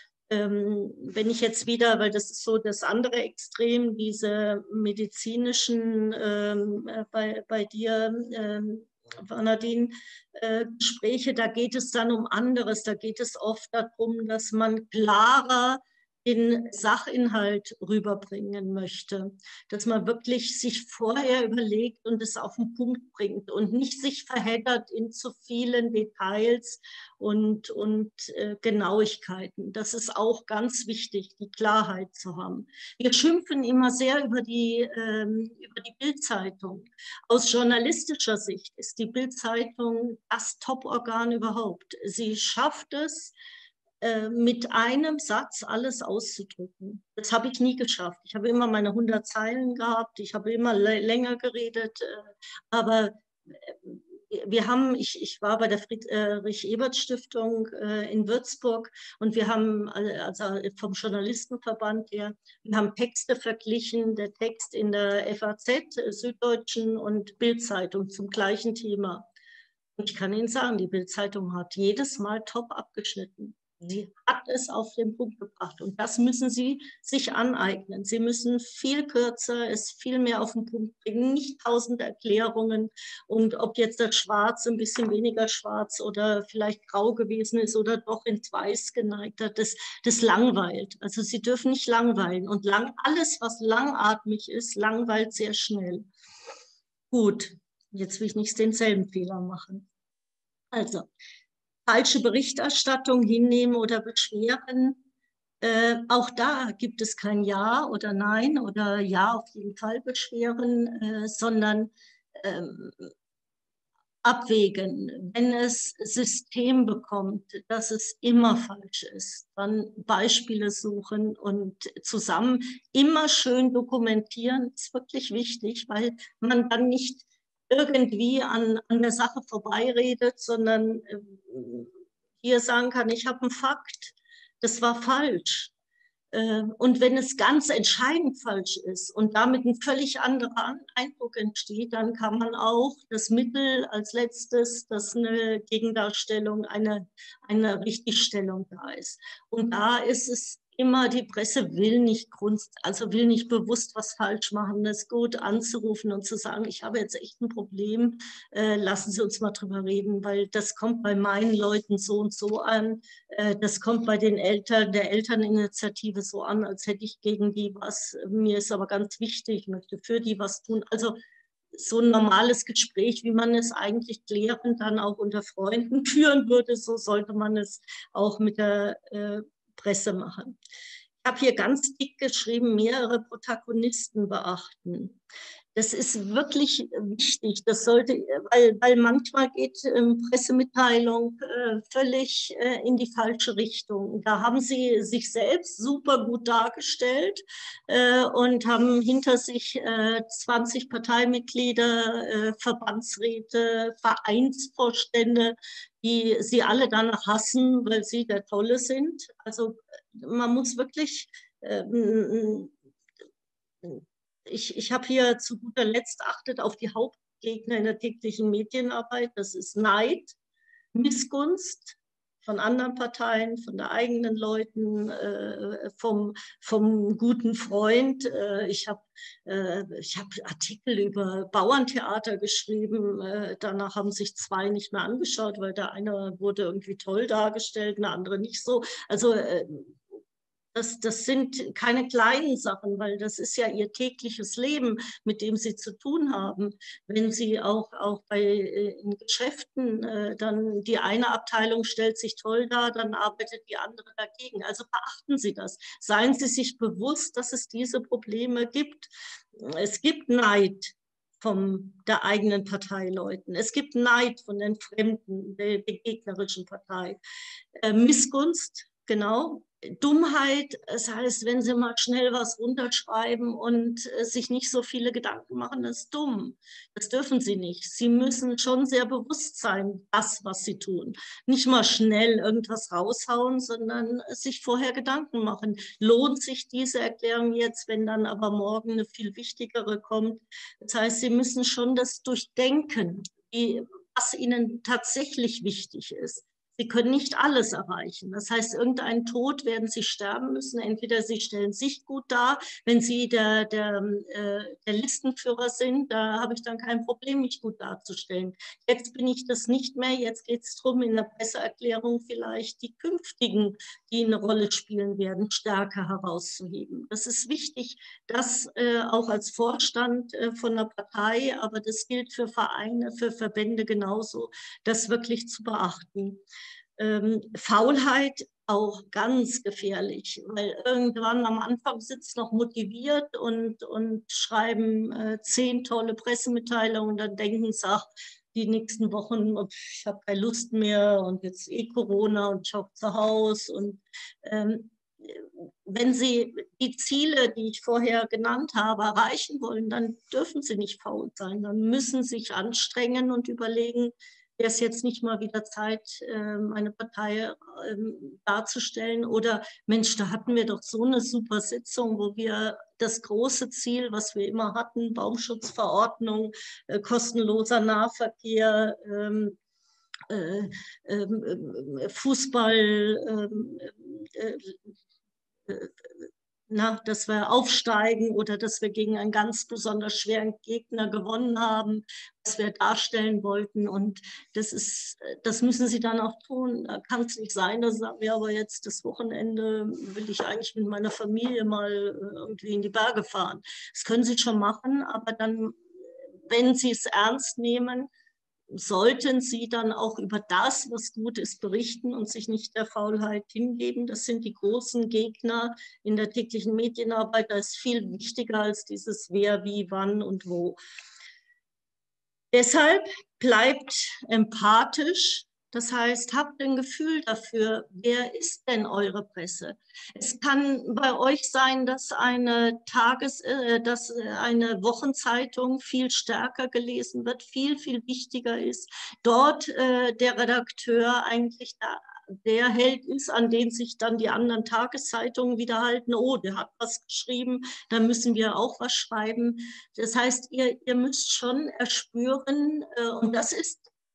Ähm, wenn ich jetzt wieder, weil das ist so das andere Extrem, diese medizinischen ähm, äh, bei, bei dir, ähm, Nadine, äh, Gespräche, da geht es dann um anderes. Da geht es oft darum, dass man klarer den Sachinhalt rüberbringen möchte, dass man wirklich sich vorher überlegt und es auf den Punkt bringt und nicht sich verheddert in zu vielen Details und, und äh, Genauigkeiten. Das ist auch ganz wichtig, die Klarheit zu haben. Wir schimpfen immer sehr über die, ähm, über die Bild-Zeitung. Aus journalistischer Sicht ist die Bild-Zeitung das Top-Organ überhaupt. Sie schafft es, mit einem Satz alles auszudrücken. Das habe ich nie geschafft. Ich habe immer meine hundert Zeilen gehabt, ich habe immer länger geredet, aber wir haben, ich, ich war bei der Friedrich-Ebert-Stiftung in Würzburg und wir haben, also vom Journalistenverband her, wir haben Texte verglichen, der Text in der F A Z, Süddeutschen und Bild-Zeitung zum gleichen Thema. Und ich kann Ihnen sagen, die Bild-Zeitung hat jedes Mal top abgeschnitten. Sie hat es auf den Punkt gebracht und das müssen Sie sich aneignen. Sie müssen viel kürzer, es viel mehr auf den Punkt bringen, nicht tausend Erklärungen und ob jetzt das Schwarz ein bisschen weniger schwarz oder vielleicht grau gewesen ist oder doch ins Weiß geneigt hat, das, das langweilt. Also Sie dürfen nicht langweilen und lang, alles, was langatmig ist, langweilt sehr schnell. Gut, jetzt will ich nicht denselben Fehler machen. Also, falsche Berichterstattung hinnehmen oder beschweren. Äh, auch da gibt es kein Ja oder Nein oder Ja auf jeden Fall beschweren, äh, sondern ähm, abwägen. Wenn es System bekommt, dass es immer falsch ist, dann Beispiele suchen und zusammen immer schön dokumentieren, ist wirklich wichtig, weil man dann nicht irgendwie an, an der Sache vorbeiredet, sondern äh, hier sagen kann, ich habe einen Fakt, das war falsch. Und wenn es ganz entscheidend falsch ist und damit ein völlig anderer Eindruck entsteht, dann kann man auch das Mittel als letztes, dass eine Gegendarstellung, eine, eine Richtigstellung da ist. Und da ist es immer, die Presse will nicht Kunst, also will nicht bewusst was falsch machen. Es ist gut anzurufen und zu sagen, ich habe jetzt echt ein Problem, äh, lassen Sie uns mal drüber reden, weil das kommt bei meinen Leuten so und so an. Äh, das kommt bei den Eltern, der Elterninitiative so an, als hätte ich gegen die was. Mir ist aber ganz wichtig, ich möchte für die was tun. Also so ein normales Gespräch, wie man es eigentlich klärend dann auch unter Freunden führen würde, so sollte man es auch mit der äh, Presse machen. Ich habe hier ganz dick geschrieben, mehrere Protagonisten beachten. Das ist wirklich wichtig. Das sollte, weil, weil manchmal geht ähm, Pressemitteilung äh, völlig äh, in die falsche Richtung. Da haben sie sich selbst super gut dargestellt äh, und haben hinter sich äh, zwanzig Parteimitglieder, äh, Verbandsräte, Vereinsvorstände, die sie alle danach hassen, weil sie der Tolle sind. Also man muss wirklich äh, ich, ich habe hier zu guter Letzt achtet auf die Hauptgegner in der täglichen Medienarbeit. Das ist Neid, Missgunst von anderen Parteien, von der eigenen Leuten, äh, vom, vom guten Freund. Äh, ich habe äh, ich hab Artikel über Bauerntheater geschrieben. Äh, danach haben sich zwei nicht mehr angeschaut, weil der eine wurde irgendwie toll dargestellt, der andere nicht so. Also äh, Das, das sind keine kleinen Sachen, weil das ist ja ihr tägliches Leben, mit dem sie zu tun haben. Wenn sie auch, auch bei äh, in Geschäften äh, dann die eine Abteilung stellt sich toll dar, dann arbeitet die andere dagegen. Also beachten Sie das. Seien Sie sich bewusst, dass es diese Probleme gibt. Es gibt Neid von der eigenen Parteileuten. Es gibt Neid von den Fremden, der, der gegnerischen Partei. Äh, Missgunst, genau. Dummheit, das heißt, wenn Sie mal schnell was runterschreiben und äh, sich nicht so viele Gedanken machen, das ist dumm. Das dürfen Sie nicht. Sie müssen schon sehr bewusst sein, das, was Sie tun. Nicht mal schnell irgendwas raushauen, sondern sich vorher Gedanken machen. Lohnt sich diese Erklärung jetzt, wenn dann aber morgen eine viel wichtigere kommt? Das heißt, Sie müssen schon das durchdenken, wie, was Ihnen tatsächlich wichtig ist. Sie können nicht alles erreichen. Das heißt, irgendeinen Tod werden Sie sterben müssen. Entweder Sie stellen sich gut dar, wenn Sie der, der, äh, der Listenführer sind, da habe ich dann kein Problem, mich gut darzustellen. Jetzt bin ich das nicht mehr. Jetzt geht es darum, in der Presseerklärung vielleicht die künftigen, die eine Rolle spielen werden, stärker herauszuheben. Das ist wichtig, das äh, auch als Vorstand äh, von einer Partei, aber das gilt für Vereine, für Verbände genauso, das wirklich zu beachten. Ähm, Faulheit auch ganz gefährlich, weil irgendwann am Anfang sitzt noch motiviert und, und schreiben äh, zehn tolle Pressemitteilungen, dann denken sie, ach, die nächsten Wochen, ich habe keine Lust mehr und jetzt eh Corona und ich hocke zu Hause. Und ähm, wenn Sie die Ziele, die ich vorher genannt habe, erreichen wollen, dann dürfen Sie nicht faul sein. Dann müssen Sie sich anstrengen und überlegen, wäre es jetzt nicht mal wieder Zeit, eine Partei darzustellen? Oder Mensch, da hatten wir doch so eine super Sitzung, wo wir das große Ziel, was wir immer hatten, Baumschutzverordnung, kostenloser Nahverkehr, Fußball, na, dass wir aufsteigen oder dass wir gegen einen ganz besonders schweren Gegner gewonnen haben, was wir darstellen wollten. Und das ist, das müssen Sie dann auch tun. Da kann es nicht sein, dass Sie sagen, ja, aber jetzt das Wochenende will ich eigentlich mit meiner Familie mal irgendwie in die Berge fahren. Das können Sie schon machen, aber dann, wenn Sie es ernst nehmen, sollten Sie dann auch über das, was gut ist, berichten und sich nicht der Faulheit hingeben. Das sind die großen Gegner in der täglichen Medienarbeit. Das ist viel wichtiger als dieses Wer, wie, wann und wo. Deshalb bleibt empathisch. Das heißt, habt ein Gefühl dafür, wer ist denn eure Presse? Es kann bei euch sein, dass eine Tages-, äh, dass eine Wochenzeitung viel stärker gelesen wird, viel, viel wichtiger ist. Dort äh, der Redakteur eigentlich da, der Held ist, an den sich dann die anderen Tageszeitungen wieder halten. Oh, der hat was geschrieben, da müssen wir auch was schreiben. Das heißt, ihr, ihr müsst schon erspüren, äh, und das ist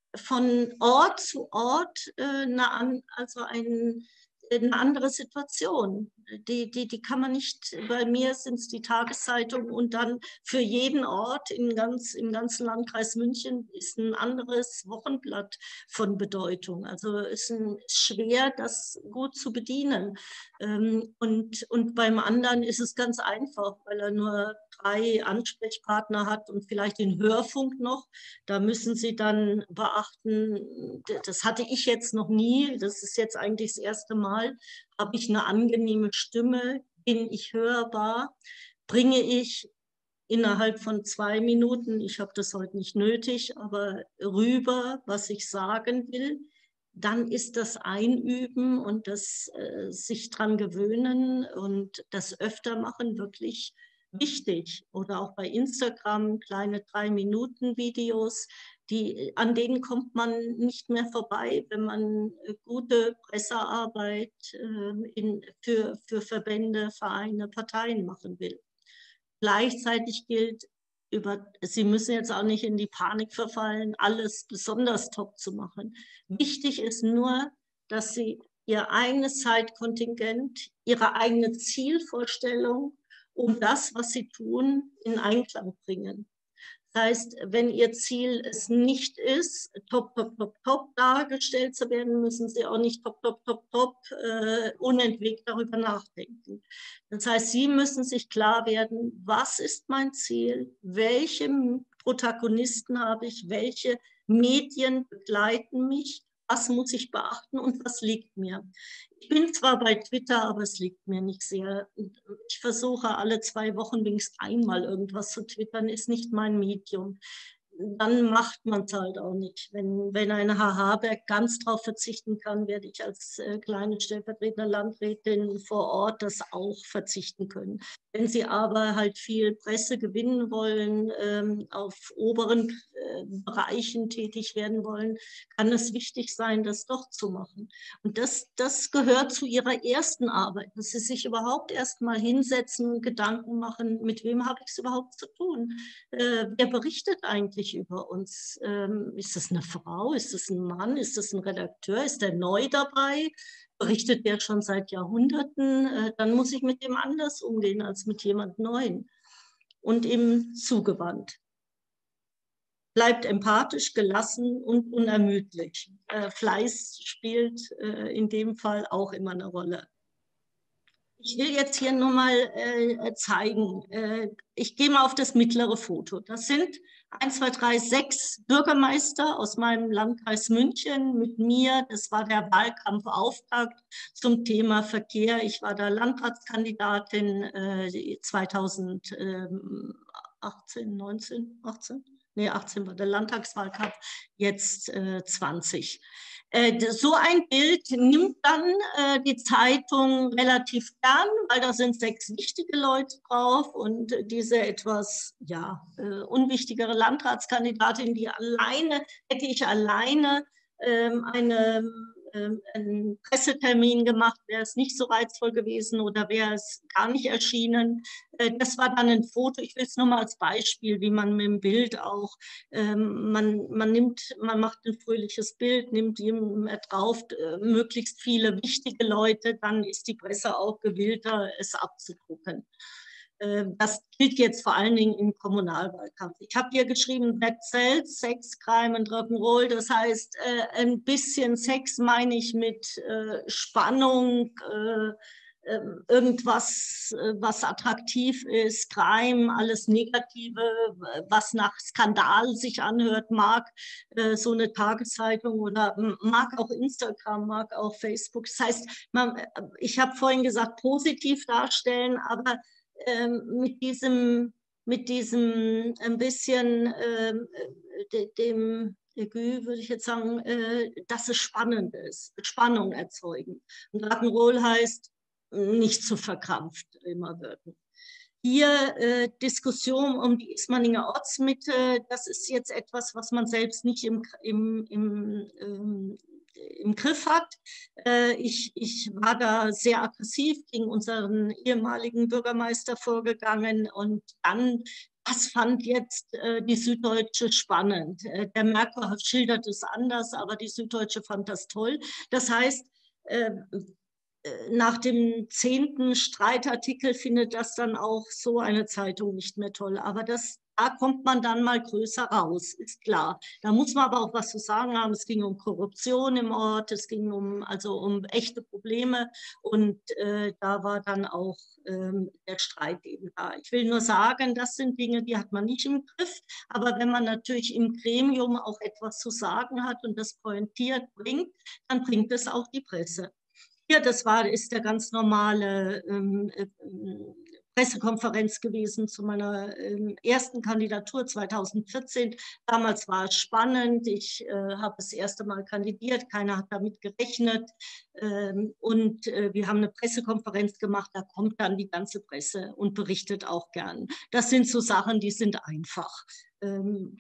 von Ort zu Ort äh, eine, also ein, eine andere Situation. Die, die, die kann man nicht, bei mir sind es die Tageszeitungen und dann für jeden Ort in ganz, im ganzen Landkreis München ist ein anderes Wochenblatt von Bedeutung. Also es ist ein, schwer, das gut zu bedienen. Ähm, und, und beim anderen ist es ganz einfach, weil er nur drei Ansprechpartner hat und vielleicht den Hörfunk noch. Da müssen Sie dann beachten, das hatte ich jetzt noch nie, das ist jetzt eigentlich das erste Mal, habe ich eine angenehme Stimme, bin ich hörbar, bringe ich innerhalb von zwei Minuten, ich habe das heute nicht nötig, aber rüber, was ich sagen will, dann ist das Einüben und das äh, sich dran gewöhnen und das öfter machen wirklich wichtig. Oder auch bei Instagram kleine drei Minuten Videos, die, an denen kommt man nicht mehr vorbei, wenn man gute Pressearbeit äh, in, für, für Verbände, Vereine, Parteien machen will. Gleichzeitig gilt, über, Sie müssen jetzt auch nicht in die Panik verfallen, alles besonders top zu machen. Wichtig ist nur, dass Sie Ihr eigenes Zeitkontingent, Ihre eigene Zielvorstellung um das, was Sie tun, in Einklang bringen. Das heißt, wenn Ihr Ziel es nicht ist, top, top, top, top dargestellt zu werden, müssen Sie auch nicht top, top, top, top äh, unentwegt darüber nachdenken. Das heißt, Sie müssen sich klar werden, was ist mein Ziel, welche Protagonisten habe ich, welche Medien begleiten mich, was muss ich beachten und was liegt mir. Ich bin zwar bei Twitter, aber es liegt mir nicht sehr. Ich versuche alle zwei Wochen wenigstens einmal irgendwas zu twittern, ist nicht mein Medium. dann macht man es halt auch nicht. Wenn, wenn ein Herr Habeck ganz darauf verzichten kann, werde ich als äh, kleine stellvertretende Landrätin vor Ort das auch verzichten können. Wenn Sie aber halt viel Presse gewinnen wollen, ähm, auf oberen äh, Bereichen tätig werden wollen, kann es wichtig sein, das doch zu machen. Und das, das gehört zu Ihrer ersten Arbeit, dass Sie sich überhaupt erst mal hinsetzen und Gedanken machen, mit wem habe ich es überhaupt zu tun? Äh, wer berichtet eigentlich über uns? Ähm, ist das eine Frau? Ist das ein Mann? Ist das ein Redakteur? Ist der neu dabei? Berichtet der schon seit Jahrhunderten? Äh, dann muss ich mit dem anders umgehen als mit jemand Neuen und eben zugewandt. Bleibt empathisch, gelassen und unermüdlich. Äh, Fleiß spielt äh, in dem Fall auch immer eine Rolle. Ich will jetzt hier nur mal äh, zeigen, äh, ich gehe mal auf das mittlere Foto. Das sind eins, zwei, drei, sechs Bürgermeister aus meinem Landkreis München mit mir. Das war der Wahlkampfauftakt zum Thema Verkehr. Ich war da Landratskandidatin äh, zweitausendachtzehn, neunzehn, achtzehn? Nee, achtzehn war der Landtagswahlkampf, jetzt äh, zwanzig. So ein Bild nimmt dann äh, die Zeitung relativ gern, weil da sind sechs wichtige Leute drauf und diese etwas ja, äh, unwichtigere Landratskandidatin, die alleine, hätte ich alleine ähm, eine, ähm, einen Pressetermin gemacht, wäre es nicht so reizvoll gewesen oder wäre es gar nicht erschienen. Äh, das war dann ein Foto, ich will es nur mal als Beispiel, wie man mit dem Bild auch Ähm, man, man, nimmt, man macht ein fröhliches Bild, nimmt jemand drauf, äh, möglichst viele wichtige Leute, dann ist die Presse auch gewillter, es abzudrucken. Äh, das gilt jetzt vor allen Dingen im Kommunalwahlkampf. Ich habe hier geschrieben, That sells, Sex, Crime and Rock'n'Roll. Das heißt, äh, ein bisschen Sex meine ich mit äh, Spannung, äh, irgendwas, was attraktiv ist, Crime, alles Negative, was nach Skandal sich anhört, mag so eine Tageszeitung oder mag auch Instagram, mag auch Facebook. Das heißt, man, ich habe vorhin gesagt, positiv darstellen, aber ähm, mit diesem, mit diesem ein bisschen ähm, dem würde ich jetzt sagen, äh, dass es spannend ist, Spannung erzeugen. Und Rock'n'Roll heißt, nicht zu verkrampft immer wirken. Hier äh, Diskussion um die Ismaninger Ortsmitte, das ist jetzt etwas, was man selbst nicht im, im, im, ähm, im Griff hat. Äh, ich, ich war da sehr aggressiv gegen unseren ehemaligen Bürgermeister vorgegangen und dann das fand jetzt äh, die Süddeutsche spannend. Äh, der Merkur schildert es anders, aber die Süddeutsche fand das toll. Das heißt, äh, nach dem zehnten Streitartikel findet das dann auch so eine Zeitung nicht mehr toll. Aber das, da kommt man dann mal größer raus, ist klar. Da muss man aber auch was zu sagen haben. Es ging um Korruption im Ort, es ging um, also um echte Probleme und äh, da war dann auch ähm, der Streit eben da. Ich will nur sagen, das sind Dinge, die hat man nicht im Griff. Aber wenn man natürlich im Gremium auch etwas zu sagen hat und das pointiert bringt, dann bringt es auch die Presse. Hier, das war, ist der ganz normale ähm, äh, Pressekonferenz gewesen zu meiner ähm, ersten Kandidatur zweitausendvierzehn. Damals war es spannend. Ich äh, habe das erste Mal kandidiert. Keiner hat damit gerechnet. Ähm, und äh, wir haben eine Pressekonferenz gemacht. Da kommt dann die ganze Presse und berichtet auch gern. Das sind so Sachen, die sind einfach. Ähm,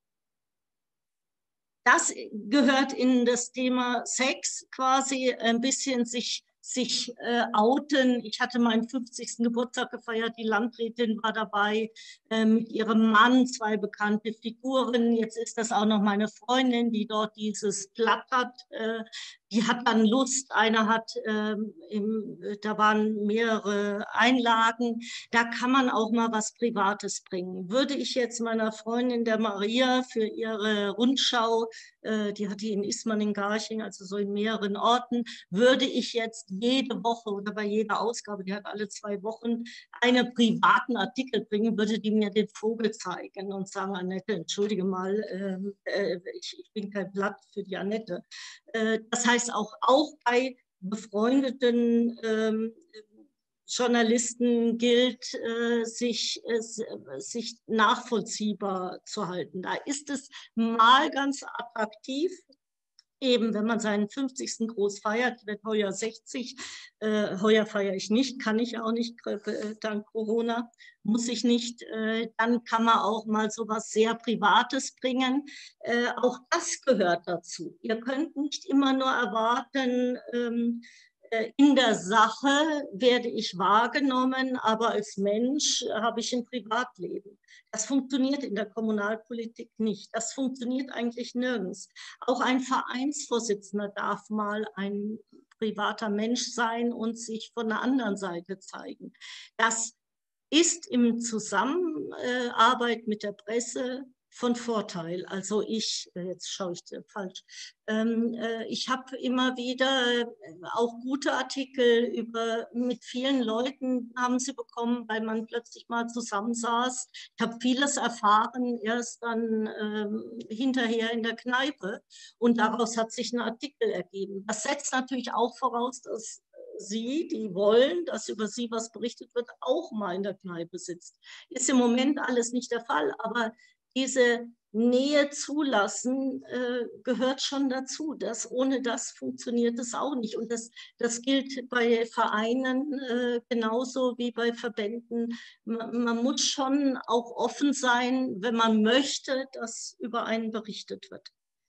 Das gehört in das Thema Sex quasi ein bisschen sich, sich äh, outen. Ich hatte meinen fünfzigsten Geburtstag gefeiert, die Landrätin war dabei äh, mit ihrem Mann, zwei bekannte Figuren. Jetzt ist das auch noch meine Freundin, die dort dieses Blatt hat. Äh, die hat dann Lust, einer hat, äh, im, da waren mehrere Einlagen, da kann man auch mal was Privates bringen. Würde ich jetzt meiner Freundin, der Maria, für ihre Rundschau, äh, die hat die in Ismaning-Garching, also so in mehreren Orten, würde ich jetzt jede Woche oder bei jeder Ausgabe, die hat alle zwei Wochen, einen privaten Artikel bringen, würde die mir den Vogel zeigen und sagen, Annette, entschuldige mal, äh, ich, ich bin kein Blatt für die Annette. Äh, das heißt auch, auch bei befreundeten ähm, Journalisten gilt, äh, sich, äh, sich nachvollziehbar zu halten. Da ist es mal ganz attraktiv, eben, wenn man seinen fünfzigsten groß feiert. Ich werde heuer sechzig, äh, heuer feiere ich nicht, kann ich auch nicht, äh, dank Corona, muss ich nicht. Äh, dann kann man auch mal so was sehr Privates bringen. Äh, auch das gehört dazu. Ihr könnt nicht immer nur erwarten, ähm, in der Sache werde ich wahrgenommen, aber als Mensch habe ich ein Privatleben. Das funktioniert in der Kommunalpolitik nicht. Das funktioniert eigentlich nirgends. Auch ein Vereinsvorsitzender darf mal ein privater Mensch sein und sich von der anderen Seite zeigen. Das ist im Zusammenarbeit mit der Presse von Vorteil. Also ich, jetzt schaue ich falsch, ähm, äh, ich habe immer wieder äh, auch gute Artikel über, mit vielen Leuten haben sie bekommen, weil man plötzlich mal zusammensaß. Ich habe vieles erfahren, erst dann ähm, hinterher in der Kneipe, und daraus hat sich ein Artikel ergeben. Das setzt natürlich auch voraus, dass Sie, die wollen, dass über Sie was berichtet wird, auch mal in der Kneipe sitzt. Ist im Moment alles nicht der Fall, aber diese Nähe zulassen äh, gehört schon dazu. Das, ohne das funktioniert es auch nicht. Und das, das gilt bei Vereinen äh, genauso wie bei Verbänden. Man, man muss schon auch offen sein, wenn man möchte, dass über einen berichtet wird.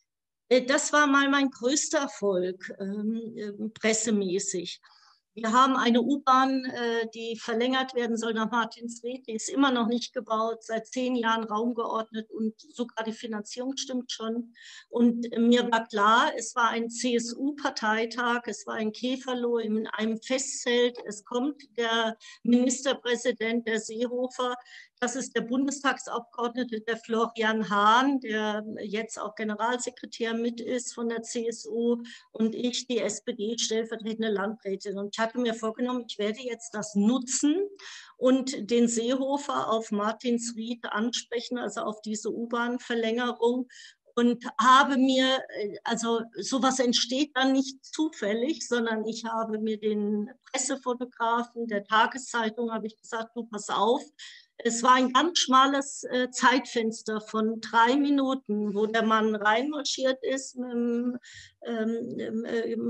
Das war mal mein größter Erfolg, ähm, pressemäßig. Wir haben eine U-Bahn, äh, die verlängert werden soll nach Martinsried. Die ist immer noch nicht gebaut, seit zehn Jahren raumgeordnet, und sogar die Finanzierung stimmt schon. Und mir war klar, es war ein C S U-Parteitag, es war ein Käferloh in einem Festzelt. Es kommt der Ministerpräsident, der Seehofer. Das ist der Bundestagsabgeordnete, der Florian Hahn, der jetzt auch Generalsekretär mit ist von der C S U, und ich, die S P D-stellvertretende Landrätin. Und ich hatte mir vorgenommen, ich werde jetzt das nutzen und den Seehofer auf Martinsried ansprechen, also auf diese U-Bahn-Verlängerung. Und habe mir, also sowas entsteht dann nicht zufällig, sondern ich habe mir den Pressefotografen der Tageszeitung, habe ich gesagt, du, pass auf, es war ein ganz schmales äh, Zeitfenster von drei Minuten, wo der Mann reinmarschiert ist mit, ähm,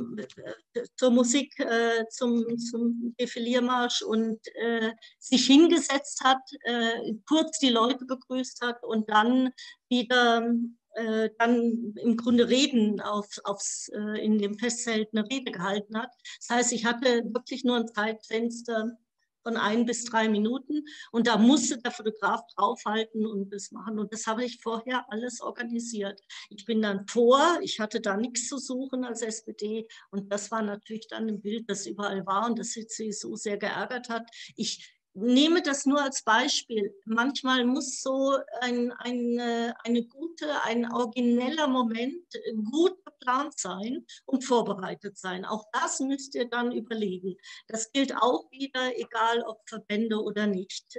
äh, zur Musik, äh, zum, zum Defiliermarsch, und äh, sich hingesetzt hat, äh, kurz die Leute begrüßt hat und dann wieder äh, dann im Grunde Reden auf, aufs, äh, in dem Festzelt eine Rede gehalten hat. Das heißt, ich hatte wirklich nur ein Zeitfenster von ein bis drei Minuten, und da musste der Fotograf draufhalten und das machen, und das habe ich vorher alles organisiert. Ich bin dann vor, ich hatte da nichts zu suchen als S P D, und das war natürlich dann ein Bild, das überall war und das die C S U sehr geärgert hat. Ich nehme das nur als Beispiel. Manchmal muss so ein, eine, eine gute, ein origineller Moment gut geplant sein und vorbereitet sein. Auch das müsst ihr dann überlegen. Das gilt auch wieder, egal ob Verbände oder nicht.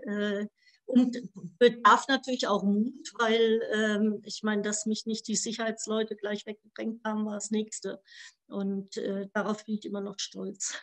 Und bedarf natürlich auch Mut, weil ähm, ich meine, dass mich nicht die Sicherheitsleute gleich weggedrängt haben, war das Nächste. Und äh, darauf bin ich immer noch stolz.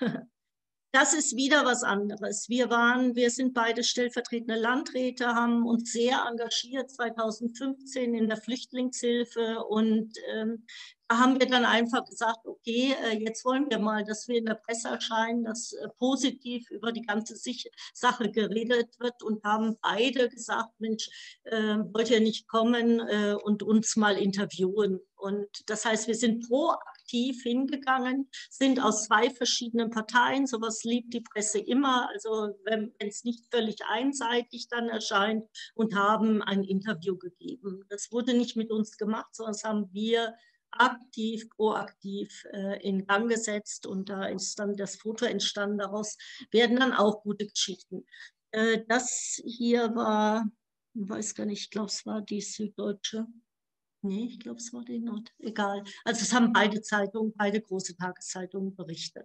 Das ist wieder was anderes. Wir waren, wir sind beide stellvertretende Landräte, haben uns sehr engagiert zweitausendfünfzehn in der Flüchtlingshilfe, und ähm, da haben wir dann einfach gesagt, okay, äh, jetzt wollen wir mal, dass wir in der Presse erscheinen, dass äh, positiv über die ganze Sich Sache geredet wird, und haben beide gesagt, Mensch, äh, wollt ihr nicht kommen äh, und uns mal interviewen? Und das heißt, wir sind proaktiv hingegangen, sind aus zwei verschiedenen Parteien, sowas liebt die Presse immer, also wenn es nicht völlig einseitig dann erscheint, und haben ein Interview gegeben. Das wurde nicht mit uns gemacht, sondern das haben wir aktiv, proaktiv äh, in Gang gesetzt, und da ist dann das Foto entstanden. Daraus werden dann auch gute Geschichten. Äh, das hier war, ich weiß gar nicht, ich glaube, es war die Süddeutsche. Nee, ich glaube, es war die Nord. Egal. Also es haben beide Zeitungen, beide große Tageszeitungen berichtet.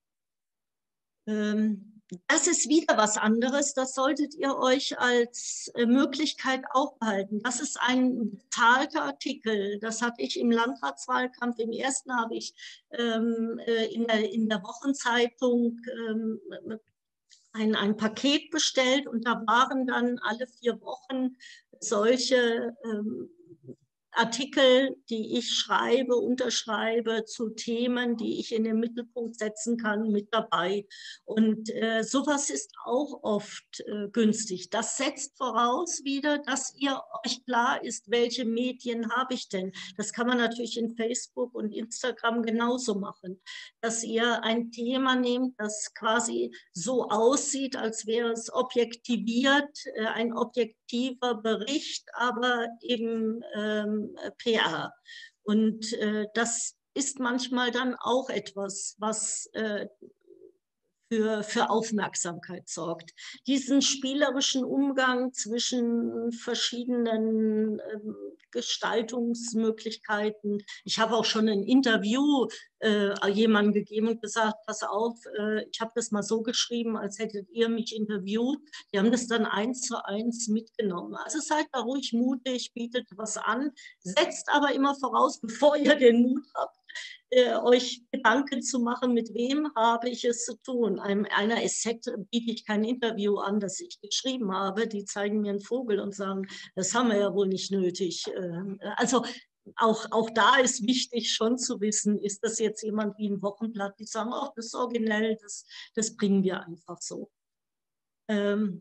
Ähm, das ist wieder was anderes. Das solltet ihr euch als äh, Möglichkeit auch behalten. Das ist ein bezahlter Artikel. Das hatte ich im Landratswahlkampf. Im ersten habe ich ähm, äh, in, der, in der Wochenzeitung ähm, ein, ein Paket bestellt und da waren dann alle vier Wochen solche ähm, Artikel, die ich schreibe, unterschreibe zu Themen, die ich in den Mittelpunkt setzen kann, mit dabei. Und äh, sowas ist auch oft äh, günstig. Das setzt voraus wieder, dass ihr euch klar ist, welche Medien habe ich denn. Das kann man natürlich in Facebook und Instagram genauso machen, dass ihr ein Thema nehmt, das quasi so aussieht, als wäre es objektiviert, äh, ein objektiver Bericht, aber eben ähm, P R. Und äh, das ist manchmal dann auch etwas, was äh, für, für Aufmerksamkeit sorgt. Diesen spielerischen Umgang zwischen verschiedenen ähm, Gestaltungsmöglichkeiten. Ich habe auch schon ein Interview äh, jemandem gegeben und gesagt, pass auf, äh, ich habe das mal so geschrieben, als hättet ihr mich interviewt. Die haben das dann eins zu eins mitgenommen. Also seid da ruhig mutig, bietet was an, setzt aber immer voraus, bevor ihr den Mut habt, äh, euch Gedanken zu machen, mit wem habe ich es zu tun. Einem, einer S Z biete ich kein Interview an, das ich geschrieben habe. Die zeigen mir einen Vogel und sagen, das haben wir ja wohl nicht nötig. Äh, also auch, auch da ist wichtig schon zu wissen, ist das jetzt jemand wie ein Wochenblatt, die sagen, oh, das ist originell, das, das bringen wir einfach so. Ähm,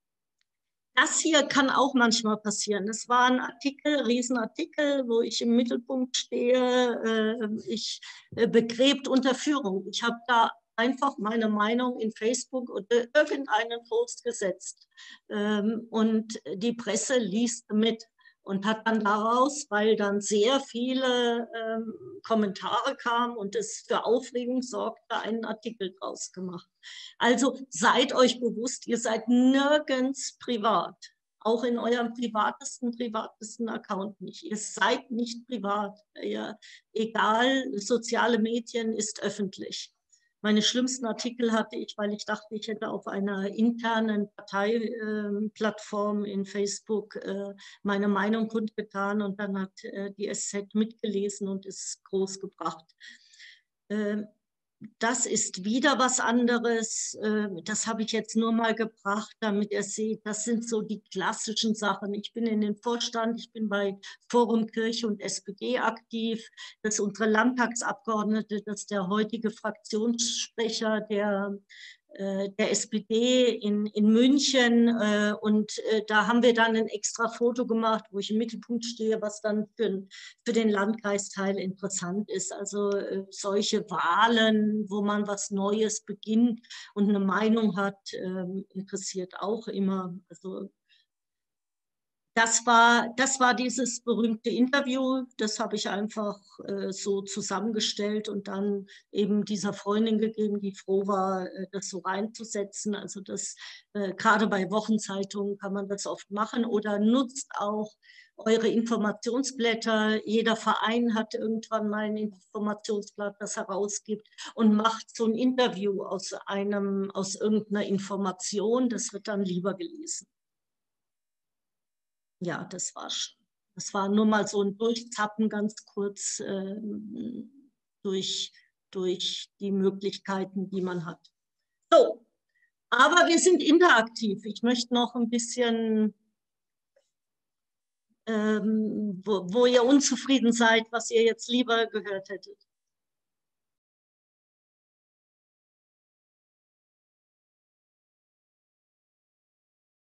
Das hier kann auch manchmal passieren. Es war ein Artikel, Riesenartikel, wo ich im Mittelpunkt stehe. Ich begräbt unter Führung. Ich habe da einfach meine Meinung in Facebook oder irgendeinen Post gesetzt. Und die Presse liest mit und hat dann daraus, weil dann sehr viele ähm, Kommentare kamen und es für Aufregung sorgte, einen Artikel draus gemacht. Also seid euch bewusst, ihr seid nirgends privat. Auch in eurem privatesten, privatesten Account nicht. Ihr seid nicht privat. Ihr, egal, soziale Medien ist öffentlich. Meine schlimmsten Artikel hatte ich, weil ich dachte, ich hätte auf einer internen Parteiplattform äh, in Facebook äh, meine Meinung kundgetan und dann hat äh, die S Z mitgelesen und ist groß gebracht. Äh, Das ist wieder was anderes. Das habe ich jetzt nur mal gebracht, damit ihr seht, das sind so die klassischen Sachen. Ich bin in den Vorstand, ich bin bei Forum Kirche und S P D aktiv. Das ist unsere Landtagsabgeordnete, das ist der heutige Fraktionssprecher der der S P D in, in München äh, und äh, da haben wir dann ein extra Foto gemacht, wo ich im Mittelpunkt stehe, was dann für, für den Landkreisteil interessant ist. Also äh, solche Wahlen, wo man was Neues beginnt und eine Meinung hat, äh, interessiert auch immer. Also das war, das war dieses berühmte Interview, das habe ich einfach äh, so zusammengestellt und dann eben dieser Freundin gegeben, die froh war, äh, das so reinzusetzen. Also das, äh, gerade bei Wochenzeitungen kann man das oft machen oder nutzt auch eure Informationsblätter. Jeder Verein hat irgendwann mal ein Informationsblatt, das herausgibt und macht so ein Interview aus einem, aus irgendeiner Information. Das wird dann lieber gelesen. Ja, das war schon. Das war nur mal so ein Durchzappen ganz kurz äh, durch, durch die Möglichkeiten, die man hat. So, aber wir sind interaktiv. Ich möchte noch ein bisschen, ähm, wo, wo ihr unzufrieden seid, was ihr jetzt lieber gehört hättet.